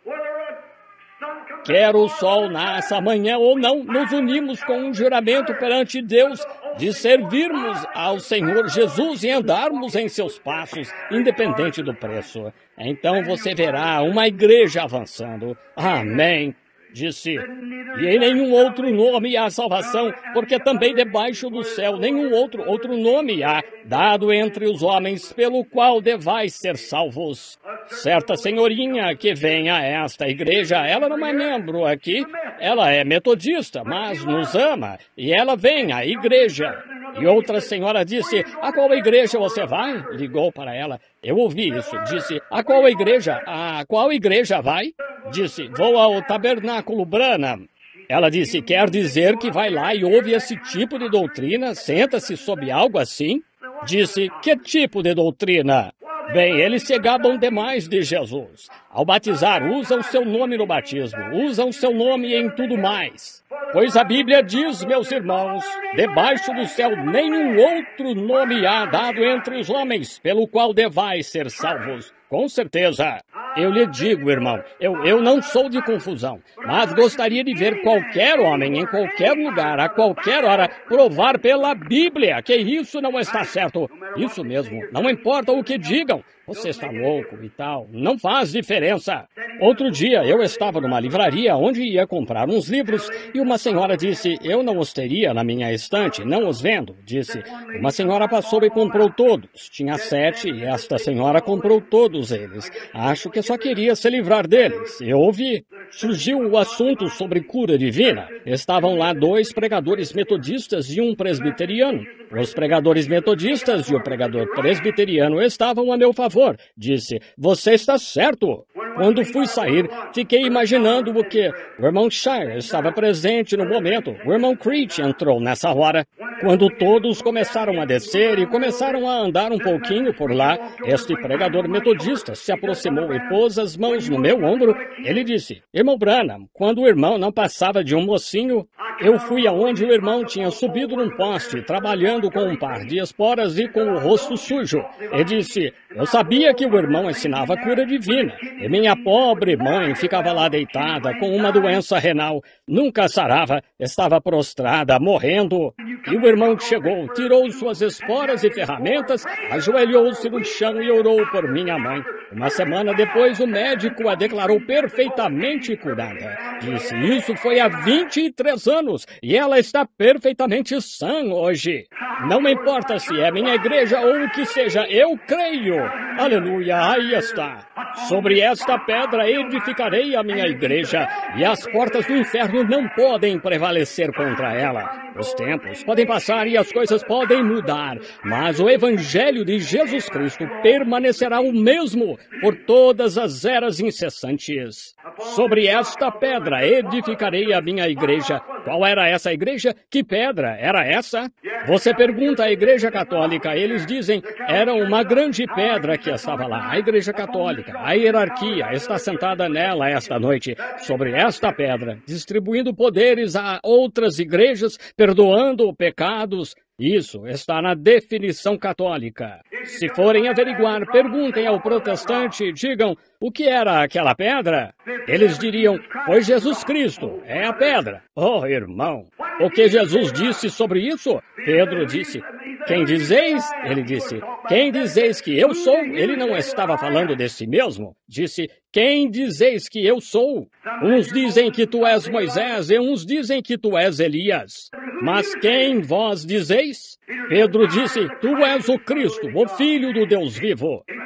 Quer o sol nasça amanhã ou não, nos unimos com um juramento perante Deus de servirmos ao Senhor Jesus e andarmos em seus passos, independente do preço. Então você verá uma igreja avançando. Amém. Disse, e em nenhum outro nome há salvação, porque também debaixo do céu nenhum outro nome há, dado entre os homens, pelo qual devais ser salvos. Certa senhorinha que vem a esta igreja, ela não é membro aqui, ela é metodista, mas nos ama, e ela vem à igreja. E outra senhora disse, a qual igreja você vai? Ligou para ela. Eu ouvi isso. Disse, a qual igreja? A qual igreja vai? Disse, vou ao Tabernáculo Branham. Ela disse, quer dizer que vai lá e ouve esse tipo de doutrina? Senta-se sob algo assim? Disse, que tipo de doutrina? Bem, eles se gabam demais de Jesus. Ao batizar, usam seu nome no batismo, usam seu nome em tudo mais. Pois a Bíblia diz, meus irmãos, debaixo do céu nenhum outro nome há dado entre os homens, pelo qual devais ser salvos. Com certeza. Eu lhe digo, irmão, eu não sou de confusão, mas gostaria de ver qualquer homem, em qualquer lugar, a qualquer hora, provar pela Bíblia que isso não está certo. Isso mesmo, não importa o que digam. Você está louco e tal, não faz diferença. Outro dia eu estava numa livraria onde ia comprar uns livros e uma senhora disse, eu não os teria na minha estante, não os vendo. Disse, uma senhora passou e comprou todos. Tinha 7 e esta senhora comprou todos eles. Acho que só queria se livrar deles. Eu ouvi. Surgiu o assunto sobre cura divina. Estavam lá 2 pregadores metodistas e um presbiteriano. Os pregadores metodistas e o pregador presbiteriano estavam a meu favor. Disse, você está certo. Quando fui sair, fiquei imaginando o que o irmão Shire estava presente no momento. O irmão Creech entrou nessa hora. Quando todos começaram a descer e começaram a andar um pouquinho por lá, este pregador metodista se aproximou e pôs as mãos no meu ombro. Ele disse, irmão Branham, quando o irmão não passava de um mocinho, eu fui aonde o irmão tinha subido num poste, trabalhando com um par de esporas e com o rosto sujo. Ele disse, eu sabia que o irmão ensinava cura divina, e minha pobre mãe ficava lá deitada com uma doença renal, nunca sarava, estava prostrada, morrendo. E o irmão chegou, tirou suas esporas e ferramentas, ajoelhou-se no chão e orou por minha mãe. Uma semana depois, o médico a declarou perfeitamente curada. Disse, isso foi há 23 anos, e ela está perfeitamente sã hoje. Não importa se é minha igreja ou o que seja, eu creio. Aleluia, aí está. Sobre esta pedra edificarei a minha igreja, e as portas do inferno não podem prevalecer contra ela. Os tempos podem passar e as coisas podem mudar, mas o Evangelho de Jesus Cristo permanecerá o mesmo por todas as eras incessantes. Sobre esta pedra edificarei a minha igreja. Qual era essa igreja? Que pedra era essa? Você pergunta à Igreja Católica, eles dizem, era uma grande pedra que estava lá. A Igreja Católica, a hierarquia está sentada nela esta noite, sobre esta pedra, distribuindo poderes a outras igrejas, perdoando pecados. Isso está na definição católica. Se forem averiguar, perguntem ao protestante, digam, o que era aquela pedra? Eles diriam, foi Jesus Cristo, é a pedra. Oh, irmão, o que Jesus disse sobre isso? Pedro disse, quem dizeis? Ele disse, quem dizeis que eu sou? Ele não estava falando de si mesmo. Disse, quem dizeis que eu sou? Uns dizem que tu és Moisés e uns dizem que tu és Elias. Mas quem vós dizeis? Pedro disse, tu és o Cristo, o Filho do Deus vivo.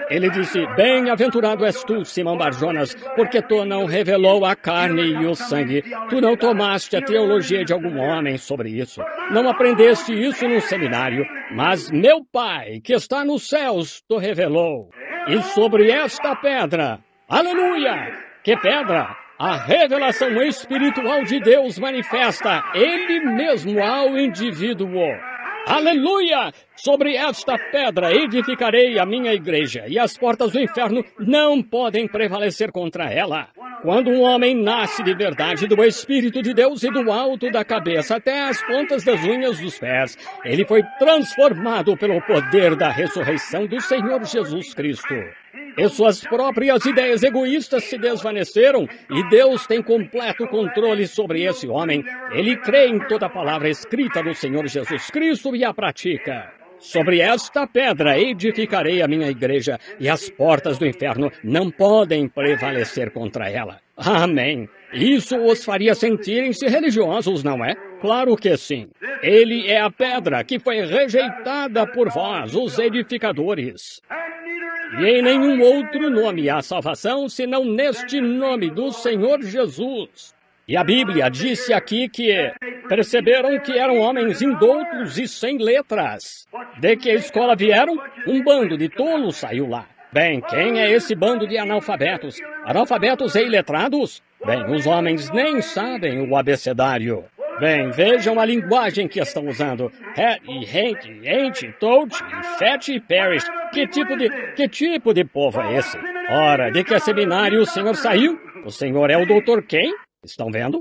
Ele disse, bem-aventurado és tu, Simão Barjonas, porque tu não revelou a carne e o sangue. Tu não tomaste a teologia de algum homem sobre isso. Não aprendeste isso no seminário, mas meu Pai, que está nos céus, te revelou. E sobre esta pedra, aleluia! Que pedra? A revelação espiritual de Deus manifesta Ele mesmo ao indivíduo. Aleluia! Sobre esta pedra edificarei a minha igreja, e as portas do inferno não podem prevalecer contra ela. Quando um homem nasce de verdade do Espírito de Deus e do alto da cabeça até as pontas das unhas dos pés, ele foi transformado pelo poder da ressurreição do Senhor Jesus Cristo. E suas próprias ideias egoístas se desvaneceram, e Deus tem completo controle sobre esse homem. Ele crê em toda a palavra escrita do Senhor Jesus Cristo e a pratica. Sobre esta pedra edificarei a minha igreja, e as portas do inferno não podem prevalecer contra ela. Amém. Isso os faria sentirem-se religiosos, não é? Claro que sim. Ele é a pedra que foi rejeitada por vós, os edificadores. E em nenhum outro nome há salvação, senão neste nome do Senhor Jesus. E a Bíblia disse aqui que perceberam que eram homens indoutos e sem letras. De que escola vieram? Um bando de tolos saiu lá. Bem, quem é esse bando de analfabetos? Analfabetos e iletrados? Bem, os homens nem sabem o abecedário. Bem, vejam a linguagem que estão usando. Hat e Hank, Ente, Toad, Fat e Perish. Que tipo de povo é esse? Ora, de que seminário o senhor saiu? O senhor é o doutor quem? Estão vendo?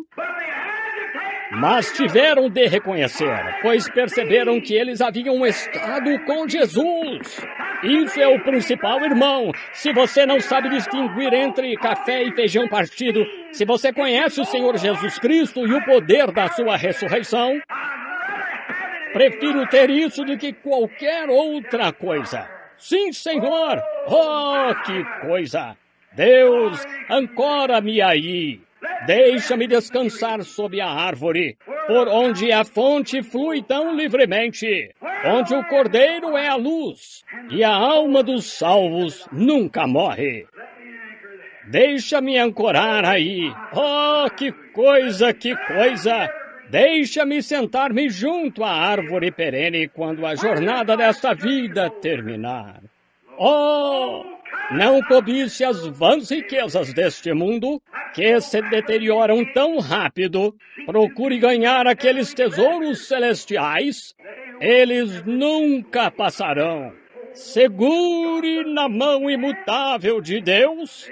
Mas tiveram de reconhecer, pois perceberam que eles haviam estado com Jesus. Isso é o principal, irmão. Se você não sabe distinguir entre café e feijão partido, se você conhece o Senhor Jesus Cristo e o poder da sua ressurreição, prefiro ter isso do que qualquer outra coisa. Sim, Senhor! Oh, que coisa! Deus, ancora-me aí. Deixa-me descansar sob a árvore, por onde a fonte flui tão livremente, onde o Cordeiro é a luz, e a alma dos salvos nunca morre. Deixa-me ancorar aí. Oh, que coisa, que coisa! Deixa-me sentar-me junto à árvore perene quando a jornada desta vida terminar. Oh! Não cobice as vãs riquezas deste mundo, que se deterioram tão rápido. Procure ganhar aqueles tesouros celestiais. Eles nunca passarão. Segure na mão imutável de Deus.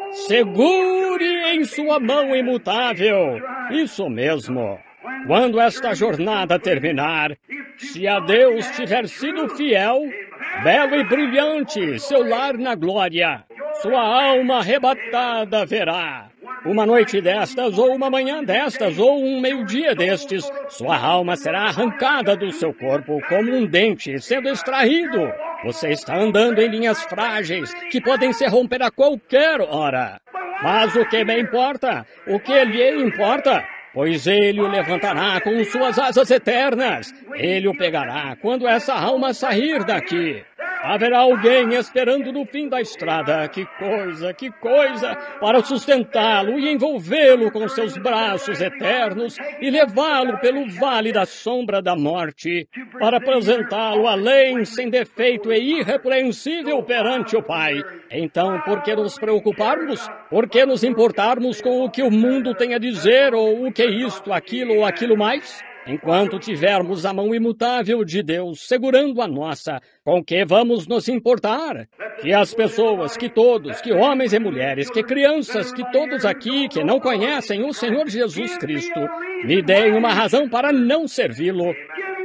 Segure em sua mão imutável. Isso mesmo. Quando esta jornada terminar, se a Deus tiver sido fiel, belo e brilhante, seu lar na glória, sua alma arrebatada verá. Uma noite destas, ou uma manhã destas, ou um meio-dia destes, sua alma será arrancada do seu corpo como um dente sendo extraído. Você está andando em linhas frágeis que podem se romper a qualquer hora. Mas o que me importa? O que lhe importa? Pois ele o levantará com suas asas eternas. Ele o pegará quando essa alma sair daqui. Haverá alguém esperando no fim da estrada. Que coisa, para sustentá-lo e envolvê-lo com seus braços eternos e levá-lo pelo vale da sombra da morte, para apresentá-lo além, sem defeito e irrepreensível perante o Pai. Então, por que nos preocuparmos? Por que nos importarmos com o que o mundo tem a dizer, ou o que isto, aquilo ou aquilo mais? Enquanto tivermos a mão imutável de Deus segurando a nossa, com que vamos nos importar? Que as pessoas, que todos, que homens e mulheres, que crianças, que todos aqui que não conhecem o Senhor Jesus Cristo, me deem uma razão para não servi-lo.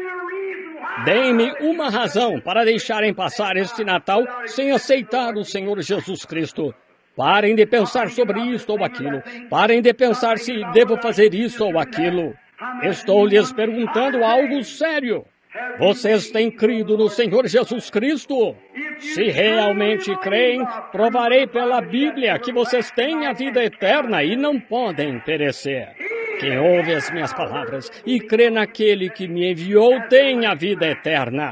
Deem-me uma razão para deixarem passar este Natal sem aceitar o Senhor Jesus Cristo. Parem de pensar sobre isto ou aquilo. Parem de pensar se devo fazer isso ou aquilo. Estou lhes perguntando algo sério. Vocês têm crido no Senhor Jesus Cristo? Se realmente creem, provarei pela Bíblia que vocês têm a vida eterna e não podem perecer. Quem ouve as minhas palavras e crê naquele que me enviou tem a vida eterna.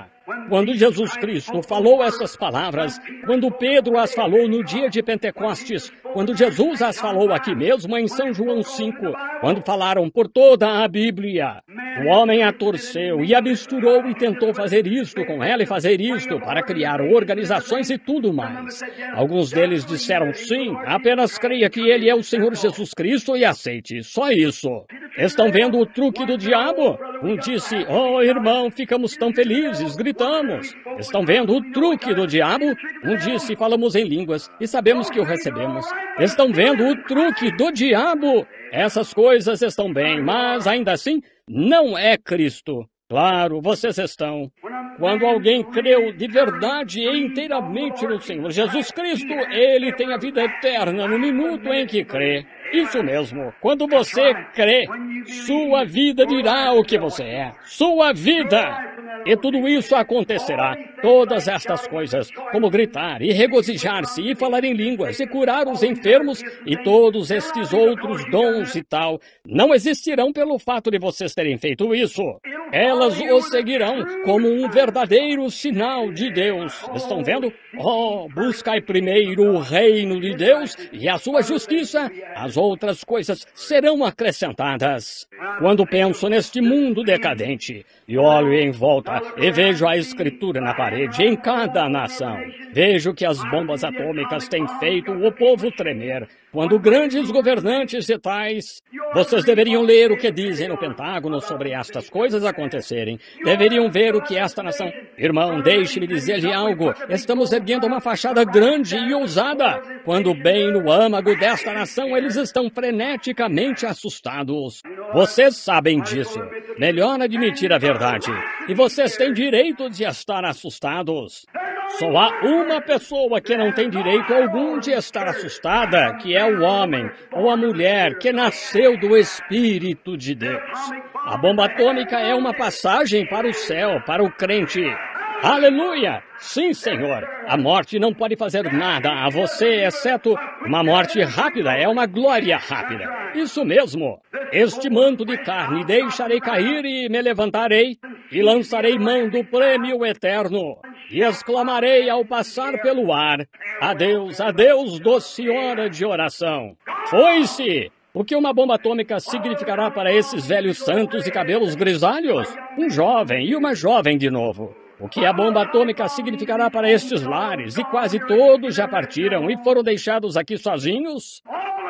Quando Jesus Cristo falou essas palavras, quando Pedro as falou no dia de Pentecostes, quando Jesus as falou aqui mesmo em São João 5, quando falaram por toda a Bíblia, o homem a torceu e a misturou e tentou fazer isto com ela e fazer isto para criar organizações e tudo mais. Alguns deles disseram sim, apenas creia que ele é o Senhor Jesus Cristo e aceite, só isso. Estão vendo o truque do diabo? Um disse, oh irmão, ficamos tão felizes, gritamos. Estão vendo o truque do diabo? Um disse, falamos em línguas e sabemos que o recebemos. Estão vendo o truque do diabo? Essas coisas estão bem, mas ainda assim não é Cristo. Claro, vocês estão. Quando alguém creu de verdade e inteiramente no Senhor Jesus Cristo, ele tem a vida eterna no minuto em que crê. Isso mesmo. Quando você crê, sua vida dirá o que você é. Sua vida! E tudo isso acontecerá. Todas estas coisas, como gritar e regozijar-se e falar em línguas e curar os enfermos e todos estes outros dons e tal, não existirão pelo fato de vocês terem feito isso. Elas o seguirão como um verdadeiro sinal de Deus. Estão vendo? Oh, buscai primeiro o reino de Deus e a sua justiça. As outras coisas serão acrescentadas. Quando penso neste mundo decadente e olho em volta e vejo a escritura na parede em cada nação, vejo que as bombas atômicas têm feito o povo tremer. Quando grandes governantes e tais, vocês deveriam ler o que dizem no Pentágono sobre estas coisas acontecerem. Deveriam ver o que esta nação... Irmão, deixe-me dizer-lhe algo. Estamos erguendo uma fachada grande e ousada, quando bem no âmago desta nação eles estão freneticamente assustados. Vocês sabem disso. Melhor admitir a verdade. E vocês têm direito de estar assustados. Só há uma pessoa que não tem direito algum de estar assustada, que é o homem ou a mulher que nasceu do Espírito de Deus. A bomba atômica é uma passagem para o céu, para o crente. Aleluia! Sim, Senhor. A morte não pode fazer nada a você, exceto uma morte rápida, é uma glória rápida. Isso mesmo. Este manto de carne deixarei cair e me levantarei, e lançarei mão do prêmio eterno, e exclamarei ao passar pelo ar, adeus, adeus, doce hora de oração. Foi-se! O que uma bomba atômica significará para esses velhos santos e cabelos grisalhos? Um jovem e uma jovem de novo. O que a bomba atômica significará para estes lares, e quase todos já partiram e foram deixados aqui sozinhos?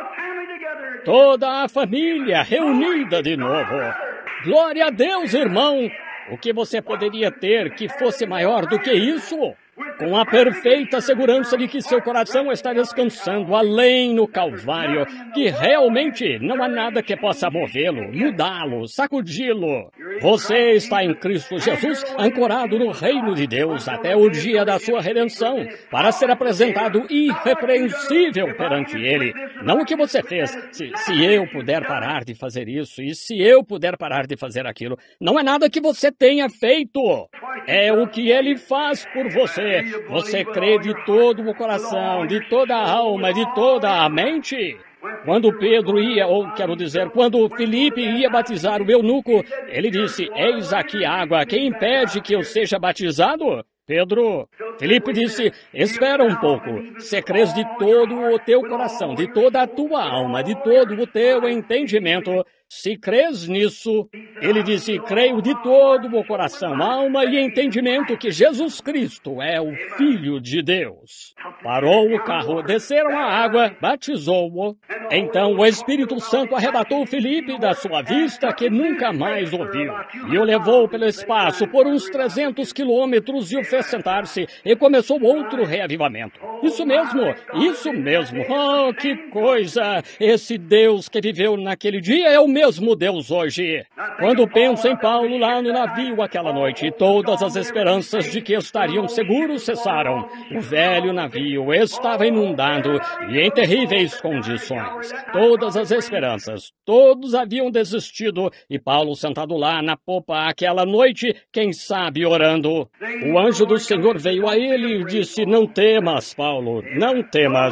Toda a família reunida de novo. Glória a Deus, irmão! O que você poderia ter que fosse maior do que isso? Com a perfeita segurança de que seu coração está descansando além no Calvário, que realmente não há nada que possa movê-lo, mudá-lo, sacudi-lo. Você está em Cristo Jesus, ancorado no reino de Deus até o dia da sua redenção, para ser apresentado irrepreensível perante Ele. Não o que você fez. Se eu puder parar de fazer isso, e se eu puder parar de fazer aquilo, não é nada que você tenha feito. É o que Ele faz por você. Você crê de todo o coração, de toda a alma, de toda a mente? Quando Pedro ia, ou quero dizer, quando Filipe ia batizar o eunuco, ele disse, eis aqui água, quem impede que eu seja batizado? Filipe disse, espera um pouco, se crês de todo o teu coração, de toda a tua alma, de todo o teu entendimento, se crês nisso, ele disse, creio de todo o coração, alma e entendimento que Jesus Cristo é o Filho de Deus. Parou o carro, desceram a água, batizou-o. Então o Espírito Santo arrebatou Filipe da sua vista que nunca mais o viu, e o levou pelo espaço por uns 300 quilômetros e o fez sentar-se, e começou outro reavivamento. Isso mesmo. Oh, que coisa! Esse Deus que viveu naquele dia é o mesmo Deus hoje. Quando penso em Paulo lá no navio aquela noite, todas as esperanças de que estariam seguros cessaram. O velho navio estava inundado e em terríveis condições. Todas as esperanças, todos haviam desistido, e Paulo sentado lá na popa aquela noite, quem sabe orando. O anjo do Senhor veio a ele e disse, não temas, Paulo, não temas,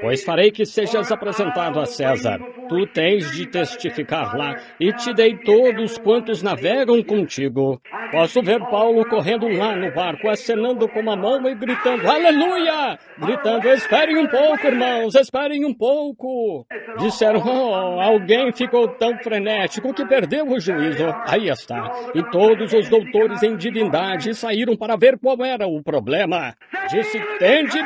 Pois farei que sejas apresentado a César. Tu tens de testificar lá, e te dei todos quantos navegam contigo. Posso ver Paulo correndo lá no barco, acenando com a mão e gritando, aleluia! Gritando, esperem um pouco, irmãos, esperem um pouco. Disseram, alguém ficou tão frenético que perdeu o juízo. Aí está. E todos os doutores em divindade saíram para ver qual era o problema. Disse, tende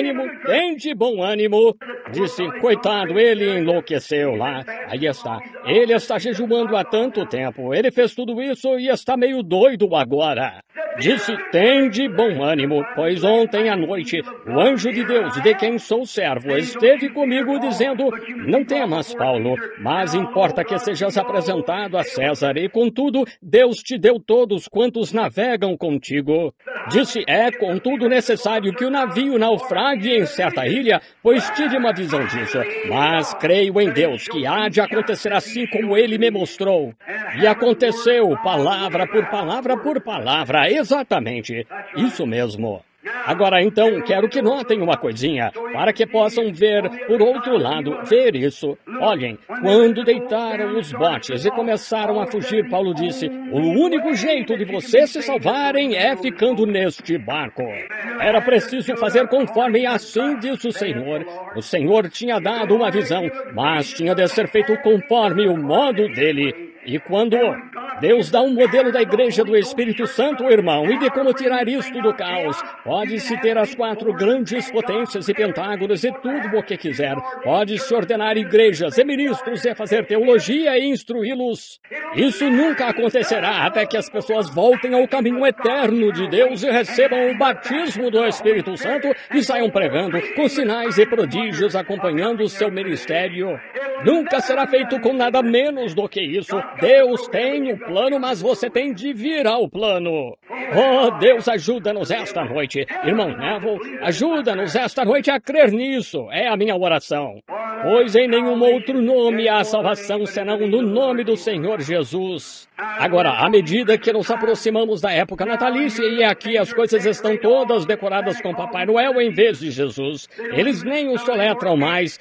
bom ânimo. Disse, coitado, ele enlouqueceu lá. Aí está. Ele está jejuando há tanto tempo. Ele fez tudo isso e está meio doido agora. Disse, tende bom ânimo, pois ontem à noite o anjo de Deus, de quem sou servo, esteve comigo dizendo, não temas, Paulo, mas importa que sejas apresentado a César, e contudo, Deus te deu todos quantos navegam contigo. Disse, é contudo necessário que o navio naufrague em certa ilha, pois tive uma visão disso, mas creio em Deus que há de acontecer assim como ele me mostrou. E aconteceu, palavra por palavra, exatamente, isso mesmo. Agora, então, quero que notem uma coisinha, para que possam ver, por outro lado, ver isso. Olhem, quando deitaram os botes e começaram a fugir, Paulo disse, o único jeito de vocês se salvarem é ficando neste barco. Era preciso fazer conforme assim diz o Senhor. O Senhor tinha dado uma visão, mas tinha de ser feito conforme o modo dele. E quando Deus dá um modelo da igreja do Espírito Santo, irmão, e de como tirar isto do caos, pode-se ter as 4 grandes potências e pentágonos e tudo o que quiser. Pode-se ordenar igrejas e ministros e fazer teologia e instruí-los. Isso nunca acontecerá até que as pessoas voltem ao caminho eterno de Deus e recebam o batismo do Espírito Santo e saiam pregando, com sinais e prodígios acompanhando o seu ministério. Nunca será feito com nada menos do que isso. Deus tem o plano, mas você tem de vir ao plano. Oh, Deus, ajuda-nos esta noite. Irmão Neville, ajuda-nos esta noite a crer nisso. É a minha oração. Pois em nenhum outro nome há salvação, senão no nome do Senhor Jesus. Agora, à medida que nos aproximamos da época natalícia, e aqui as coisas estão todas decoradas com Papai Noel em vez de Jesus. Eles nem o soletram mais,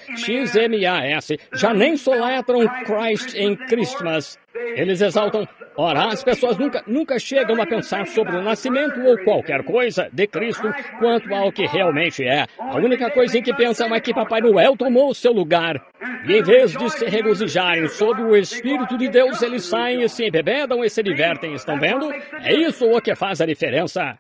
XMAS, já nem soletram Christ em Christmas. Eles exaltam, ora, as pessoas nunca chegam a pensar sobre o nascimento ou qualquer coisa de Cristo quanto ao que realmente é. A única coisa em que pensam é que Papai Noel tomou o seu lugar. E em vez de se regozijarem sob o Espírito de Deus, eles saem e se embebedam e se divertem, estão vendo? É isso o que faz a diferença.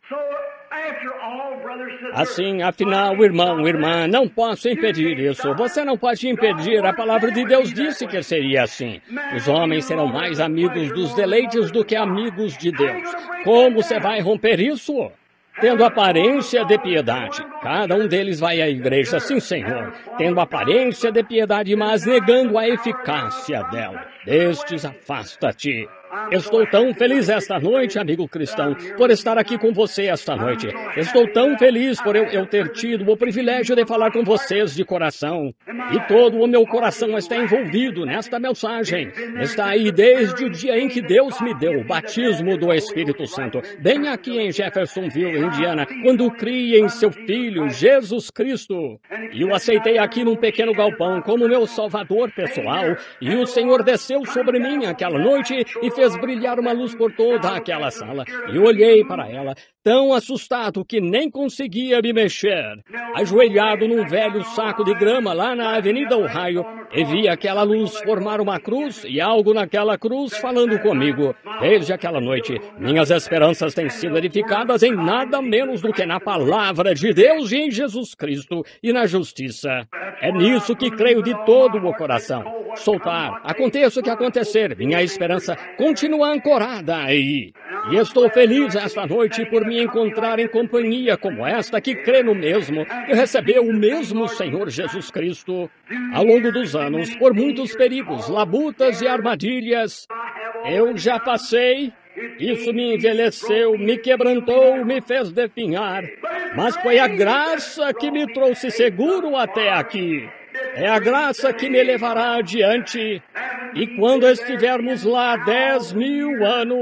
Assim, afinal, irmão, irmã, não posso impedir isso. Você não pode impedir. A palavra de Deus disse que seria assim. Os homens serão mais amigos dos deleites do que amigos de Deus. Como você vai romper isso? Tendo aparência de piedade. Cada um deles vai à igreja, sim, Senhor. Tendo aparência de piedade, mas negando a eficácia dela. Destes, afasta-te. Estou tão feliz esta noite, amigo cristão, por estar aqui com você esta noite. Estou tão feliz por eu ter tido o privilégio de falar com vocês de coração. E todo o meu coração está envolvido nesta mensagem. Está aí desde o dia em que Deus me deu o batismo do Espírito Santo, bem aqui em Jeffersonville, Indiana, quando criei em seu Filho, Jesus Cristo. E o aceitei aqui num pequeno galpão como meu salvador pessoal. E o Senhor desceu sobre mim aquela noite e fez brilhar uma luz por toda aquela sala. E olhei para ela, tão assustado que nem conseguia me mexer. Ajoelhado num velho saco de grama lá na Avenida Ohio, e vi aquela luz formar uma cruz e algo naquela cruz falando comigo. Desde aquela noite, minhas esperanças têm sido edificadas em nada menos do que na palavra de Deus e em Jesus Cristo e na justiça. É nisso que creio de todo o coração. Soltar, aconteça o que acontecer, minha esperança continua ancorada aí. E estou feliz esta noite por me encontrar em companhia como esta que crê no mesmo e recebeu o mesmo Senhor Jesus Cristo. Ao longo dos anos, por muitos perigos, labutas e armadilhas, eu já passei. Isso me envelheceu, me quebrantou, me fez definhar. Mas foi a graça que me trouxe seguro até aqui. É a graça que me levará adiante. E quando estivermos lá 10.000 anos,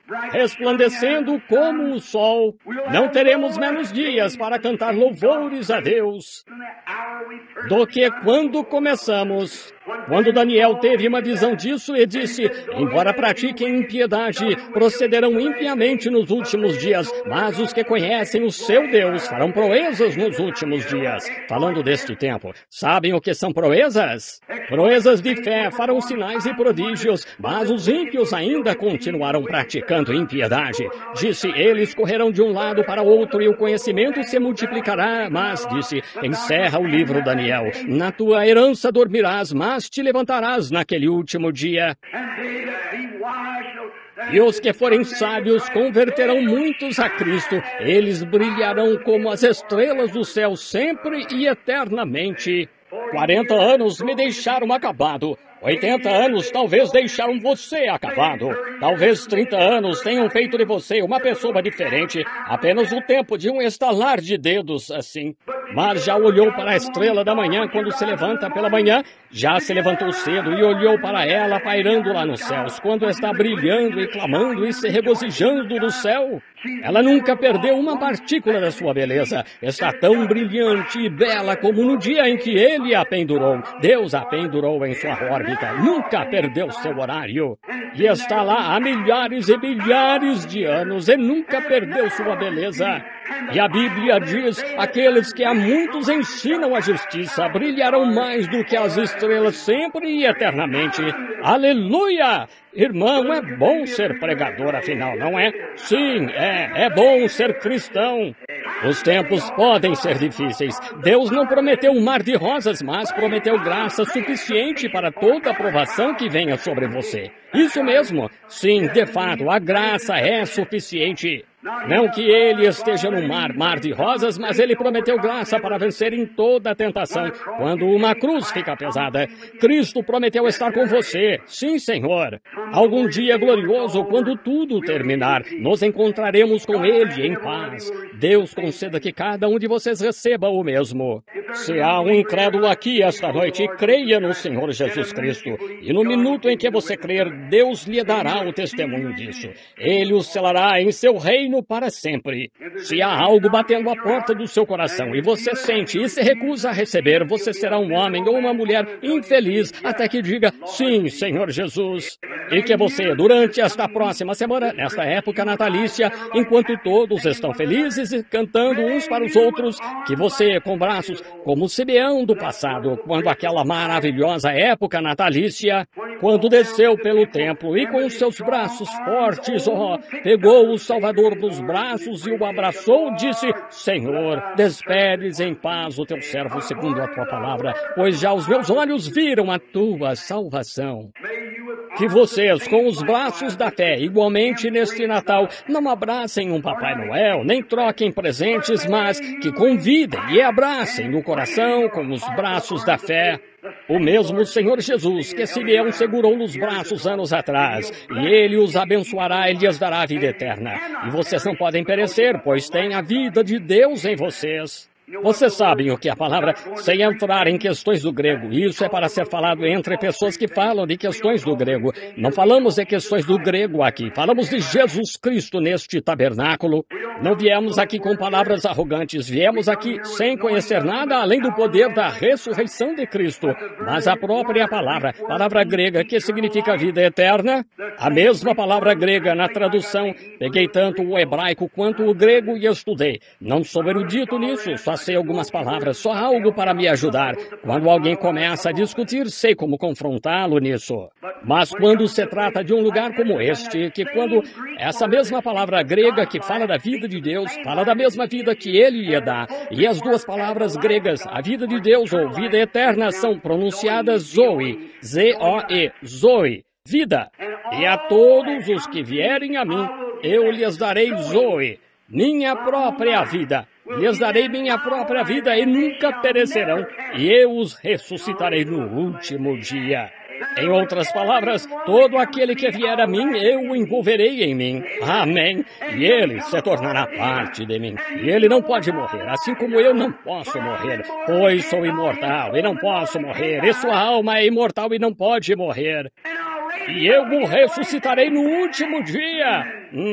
resplandecendo como o sol. Não teremos menos dias para cantar louvores a Deus do que quando começamos. Quando Daniel teve uma visão disso e disse: embora pratiquem impiedade, procederão impiamente nos últimos dias, mas os que conhecem o seu Deus farão proezas nos últimos dias. Falando deste tempo, sabem o que são proezas? Proezas de fé, farão sinais e prodígios, mas os ímpios ainda continuarão praticando impiedade. Disse: eles correrão de um lado para outro e o conhecimento se multiplicará. Mas disse: encerra o livro, Daniel. Na tua herança dormirás, mas te levantarás naquele último dia. E os que forem sábios converterão muitos a Cristo. Eles brilharão como as estrelas do céu sempre e eternamente. 40 anos me deixaram acabado. 80 anos talvez deixaram você acabado. Talvez 30 anos tenham feito de você uma pessoa diferente. Apenas o tempo de um estalar de dedos, assim. Mas já olhou para a estrela da manhã quando se levanta pela manhã? Já se levantou cedo e olhou para ela pairando lá nos céus, quando está brilhando e clamando e se regozijando no céu? Ela nunca perdeu uma partícula da sua beleza. Está tão brilhante e bela como no dia em que ele a pendurou. Deus a pendurou em sua órbita. Nunca perdeu seu horário. E está lá há milhares e milhares de anos e nunca perdeu sua beleza. E a Bíblia diz: aqueles que a muitos ensinam a justiça brilharão mais do que as estrelas sempre e eternamente. Aleluia! Irmão, é bom ser pregador, afinal, não é? Sim, é bom ser cristão. Os tempos podem ser difíceis. Deus não prometeu um mar de rosas, mas prometeu graça suficiente para toda a provação que venha sobre você. Isso mesmo. Sim, de fato, a graça é suficiente. Não que ele esteja no mar de rosas, mas ele prometeu graça para vencer em toda a tentação, quando uma cruz fica pesada. Cristo prometeu estar com você. Sim, Senhor. Algum dia glorioso, quando tudo terminar, nos encontraremos com ele em paz. Deus conceda que cada um de vocês receba o mesmo. Se há um incrédulo aqui esta noite, creia no Senhor Jesus Cristo. E no minuto em que você crer, Deus lhe dará o testemunho disso. Ele o selará em seu reino para sempre. Se há algo batendo à porta do seu coração e você sente e se recusa a receber, você será um homem ou uma mulher infeliz até que diga: sim, Senhor Jesus. E que você, durante esta próxima semana, nesta época natalícia, enquanto todos estão felizes e cantando uns para os outros, que você, com braços como Simeão do passado, quando aquela maravilhosa época natalícia, quando desceu pelo templo e com seus braços fortes, pegou o Salvador dos braços e o abraçou, disse: Senhor, despedes em paz o teu servo segundo a tua palavra, pois já os meus olhos viram a tua salvação. Que vocês, com os braços da fé, igualmente neste Natal, não abracem um Papai Noel, nem troquem presentes, mas que convidem e abracem no coração com os braços da fé. O mesmo Senhor Jesus, que Simeão segurou nos braços anos atrás, e ele os abençoará e lhes dará a vida eterna. E vocês não podem perecer, pois têm a vida de Deus em vocês. Vocês sabem o que é a palavra, sem entrar em questões do grego. Isso é para ser falado entre pessoas que falam de questões do grego. Não falamos de questões do grego aqui. Falamos de Jesus Cristo neste tabernáculo. Não viemos aqui com palavras arrogantes. Viemos aqui sem conhecer nada além do poder da ressurreição de Cristo. Mas a própria palavra grega que significa vida eterna, a mesma palavra grega na tradução. Peguei tanto o hebraico quanto o grego e estudei. Não sou erudito nisso, só sei algumas palavras, só algo para me ajudar. Quando alguém começa a discutir, sei como confrontá-lo nisso. Mas quando se trata de um lugar como este, que quando essa mesma palavra grega que fala da vida de Deus, fala da mesma vida que ele lhe dá, e as duas palavras gregas, a vida de Deus ou vida eterna, são pronunciadas Zoe, Z-O-E, Zoe, vida. E a todos os que vierem a mim, eu lhes darei Zoe, minha própria vida. Lhes darei minha própria vida e nunca perecerão, e eu os ressuscitarei no último dia. Em outras palavras, todo aquele que vier a mim, eu o envolverei em mim. Amém. E ele se tornará parte de mim. E ele não pode morrer, assim como eu não posso morrer, pois sou imortal e não posso morrer, e sua alma é imortal e não pode morrer. e eu o ressuscitarei no último dia.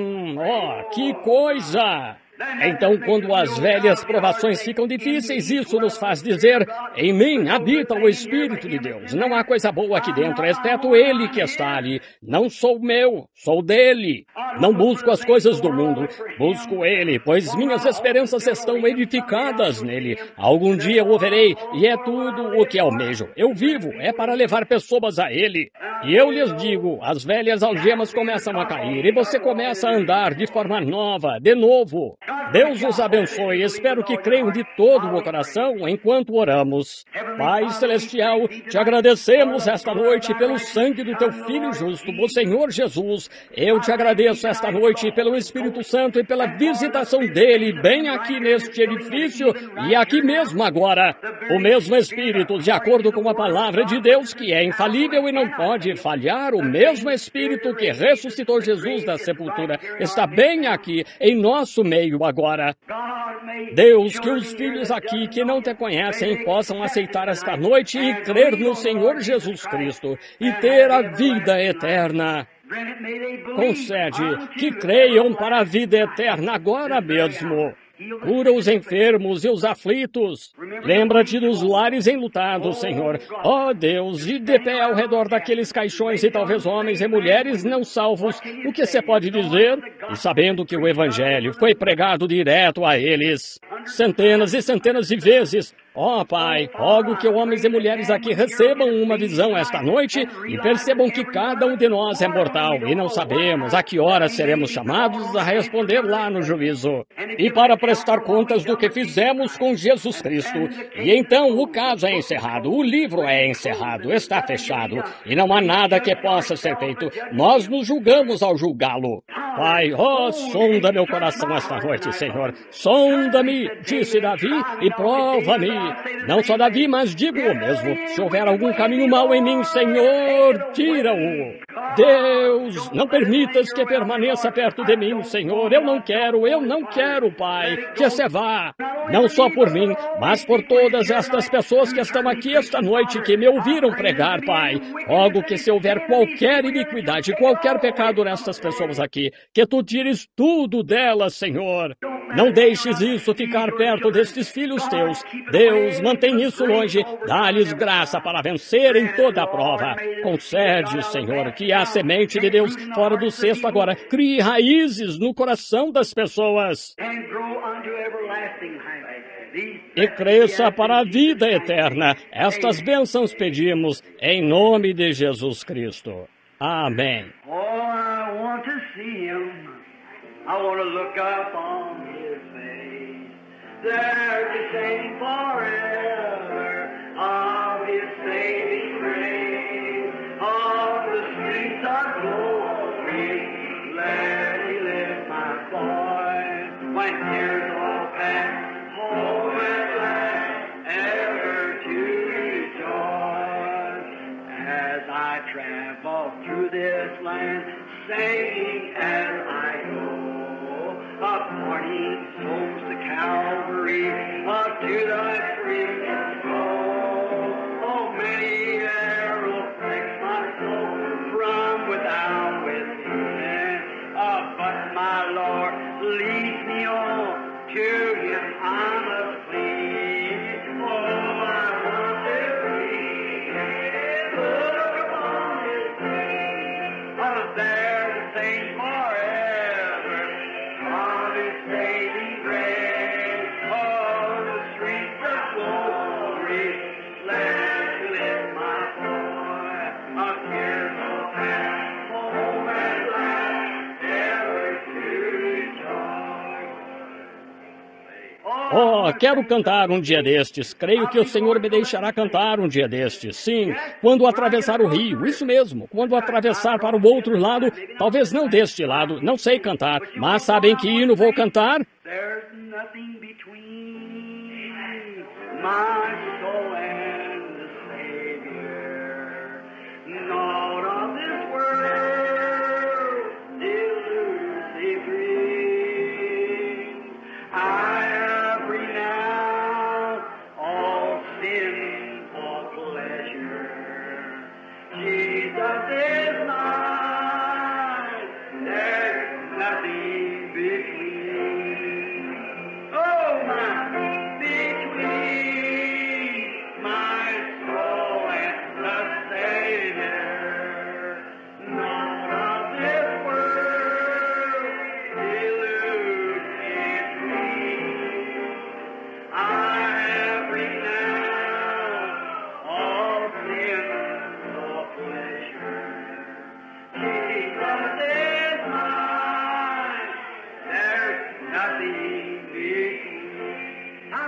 Que coisa! Então, quando as velhas provações ficam difíceis, isso nos faz dizer: em mim habita o Espírito de Deus. Não há coisa boa aqui dentro, exceto Ele que está ali. Não sou meu, sou dele. Não busco as coisas do mundo, busco Ele, pois minhas esperanças estão edificadas nele. Algum dia o verei, e é tudo o que almejo. Eu vivo, é para levar pessoas a Ele. E eu lhes digo, as velhas algemas começam a cair, e você começa a andar de forma nova, de novo. Deus os abençoe. Espero que creiam de todo o coração enquanto oramos. Pai Celestial, te agradecemos esta noite pelo sangue do teu Filho justo, o Senhor Jesus. Eu te agradeço esta noite pelo Espírito Santo e pela visitação dele bem aqui neste edifício e aqui mesmo agora. O mesmo Espírito, de acordo com a palavra de Deus, que é infalível e não pode falhar, o mesmo Espírito que ressuscitou Jesus da sepultura, está bem aqui em nosso meio agora. Deus, que os filhos aqui que não te conhecem possam aceitar esta noite e crer no Senhor Jesus Cristo e ter a vida eterna. Concede que creiam para a vida eterna agora mesmo. Cura os enfermos e os aflitos. Lembra-te dos lares enlutados, Senhor. Ó Deus, e de pé ao redor daqueles caixões e talvez homens e mulheres não salvos, o que você pode dizer? E sabendo que o Evangelho foi pregado direto a eles, centenas e centenas de vezes. Ó Pai, rogo que homens e mulheres aqui recebam uma visão esta noite e percebam que cada um de nós é mortal e não sabemos a que hora seremos chamados a responder lá no juízo. E para prestar contas do que fizemos com Jesus Cristo. E então o caso é encerrado, o livro é encerrado, está fechado e não há nada que possa ser feito. Nós nos julgamos ao julgá-lo. Pai, sonda meu coração esta noite, Senhor. Sonda-me, disse Davi, e prova-me. Não só Davi, mas digo o mesmo. Se houver algum caminho mau em mim, Senhor, tira-o. Deus, não permitas que permaneça perto de mim, Senhor. Eu não quero, Pai, que você vá. Não só por mim, mas por todas estas pessoas que estão aqui esta noite, que me ouviram pregar, Pai. Rogo que se houver qualquer iniquidade, qualquer pecado nestas pessoas aqui, que tu tires tudo delas, Senhor. Não deixes isso ficar perto destes filhos teus. Deus, mantém isso longe. Dá-lhes graça para vencerem toda a prova. Concede, Senhor, que a semente de Deus fora do cesto agora crie raízes no coração das pessoas e cresça para a vida eterna. Estas bênçãos pedimos em nome de Jesus Cristo. Amém. I want to look up on His face, there to sing forever of His saving grace, of the streets of glory. Let Me lift my voice when tears all pass, home at last, ever to rejoice. As I travel through this land, singing as I go, of morning souls to Calvary, up to Thy free control. Oh, many arrows pricks my soul from without within. But my Lord leads me on to Him I must flee. Oh, I want to be look upon His face, there to sing forever of His saving grace. Oh, the streets of glory, let Me lift my voice. Of tears will pass, home at last, ever to rejoice. Oh, quero cantar um dia destes. Creio que o Senhor me deixará cantar um dia destes. Sim, quando atravessar o rio, isso mesmo. Quando atravessar para o outro lado, talvez não deste lado, não sei cantar, mas sabem que hino vou cantar? There's nothing between my soul and the Savior. Not of this world delusive dream. I have renounced all sin for pleasure. Jesus is my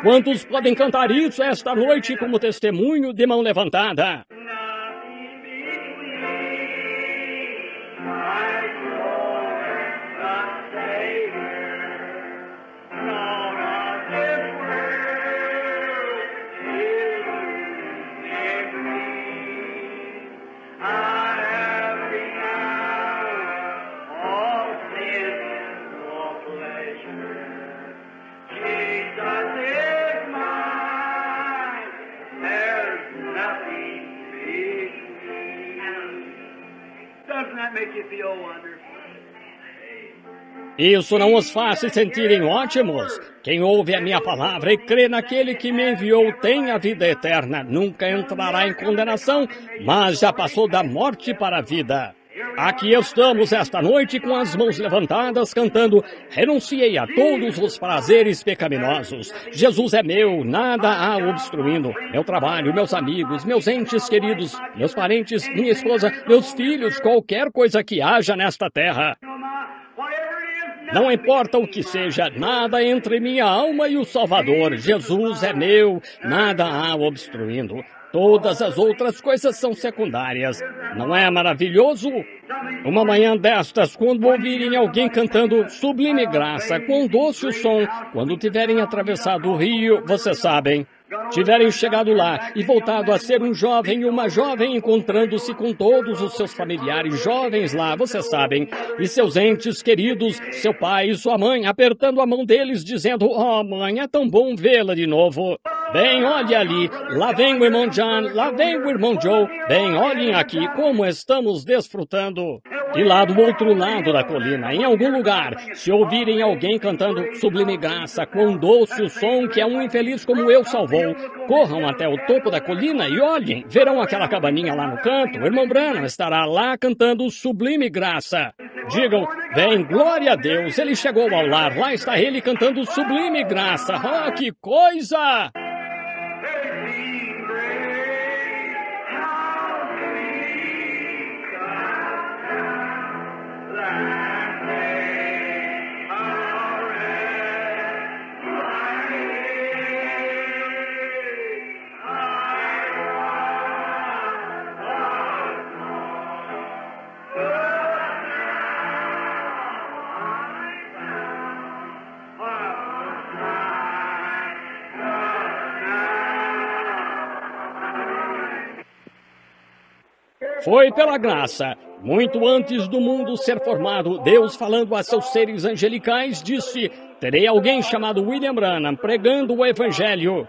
Quantos podem cantar isso esta noite como testemunho de mão levantada? Isso não os faz se sentirem ótimos? Quem ouve a minha palavra e crê naquele que me enviou tem a vida eterna, nunca entrará em condenação, mas já passou da morte para a vida. Aqui estamos esta noite com as mãos levantadas, cantando: renunciei a todos os prazeres pecaminosos. Jesus é meu, nada há obstruindo. Meu trabalho, meus amigos, meus entes queridos, meus parentes, minha esposa, meus filhos, qualquer coisa que haja nesta terra. Não importa o que seja, nada entre minha alma e o Salvador. Jesus é meu, nada há obstruindo. Todas as outras coisas são secundárias. Não é maravilhoso? Uma manhã destas, quando ouvirem alguém cantando Sublime Graça, quão doce o som, quando tiverem atravessado o rio, vocês sabem, tiverem chegado lá e voltado a ser um jovem e uma jovem encontrando-se com todos os seus familiares jovens lá, vocês sabem, e seus entes queridos, seu pai e sua mãe, apertando a mão deles, dizendo: oh, mãe, é tão bom vê-la de novo. Bem, olhe ali, lá vem o irmão John, lá vem o irmão Joe. Bem, olhem aqui como estamos desfrutando. E lá do outro lado da colina, em algum lugar, se ouvirem alguém cantando Sublime Graça, quão doce o som que é um infeliz como eu salvou, corram até o topo da colina e olhem, verão aquela cabaninha lá no canto. O irmão Branham estará lá cantando Sublime Graça. Digam: bem, glória a Deus, ele chegou ao lar, lá está ele cantando Sublime Graça. Ah, que coisa! Foi pela graça. Muito antes do mundo ser formado, Deus, falando a seus seres angelicais, disse: terei alguém chamado William Branham pregando o Evangelho.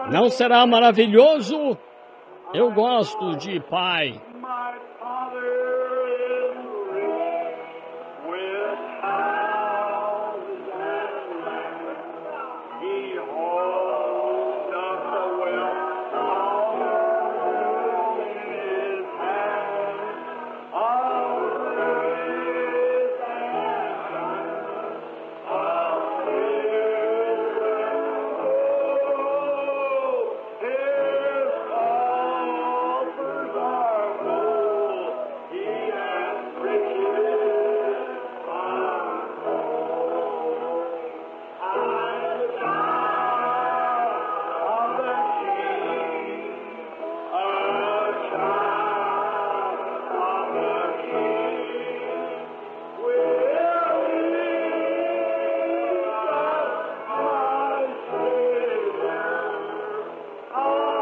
Não será maravilhoso? Eu gosto de Pai. My Father is rich with houses and land. He holds up the wealth of the world in His hand. Of grace and kindness, of silver and gold. His coffers are full. He has riches untold. I'm a child of the King, a child of the King. Will Jesus, my Savior, I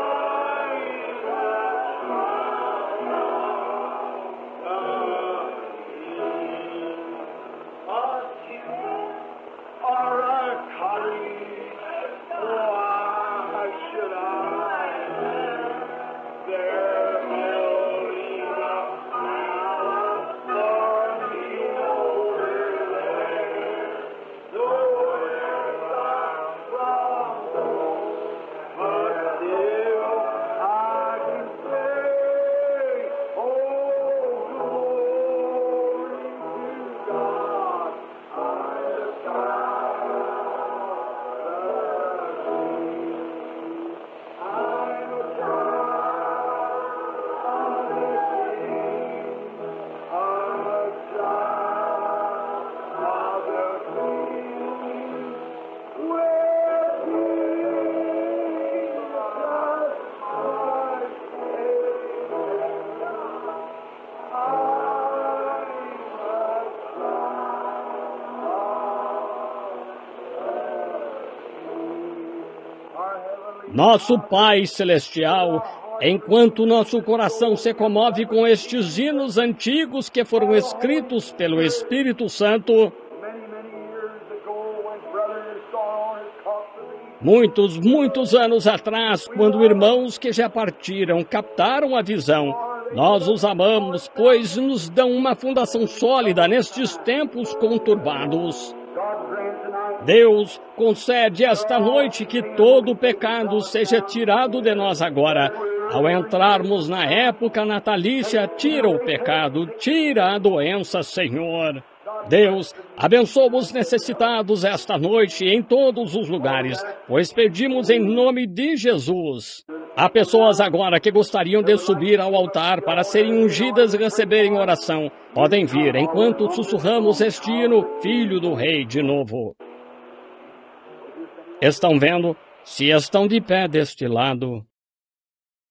or a cottage, why should I have their building a palace for me over there? Nowhere I'm from home, but still I can say, oh, glory to God. Nosso Pai Celestial, enquanto nosso coração se comove com estes hinos antigos que foram escritos pelo Espírito Santo, Many years ago, when brothers saw his costly muitos anos atrás, quando irmãos que já partiram captaram a visão, nós os amamos, pois nos dão uma fundação sólida nestes tempos conturbados. God grant tonight Deus, concede esta noite que todo o pecado seja tirado de nós agora. Ao entrarmos na época natalícia, tira o pecado, tira a doença, Senhor. Deus, abençoa os necessitados esta noite em todos os lugares, pois pedimos em nome de Jesus. Há pessoas agora que gostariam de subir ao altar para serem ungidas e receberem oração. Podem vir enquanto sussurramos este hino, Filho do Rei, de novo. Estão vendo? Se estão de pé deste lado,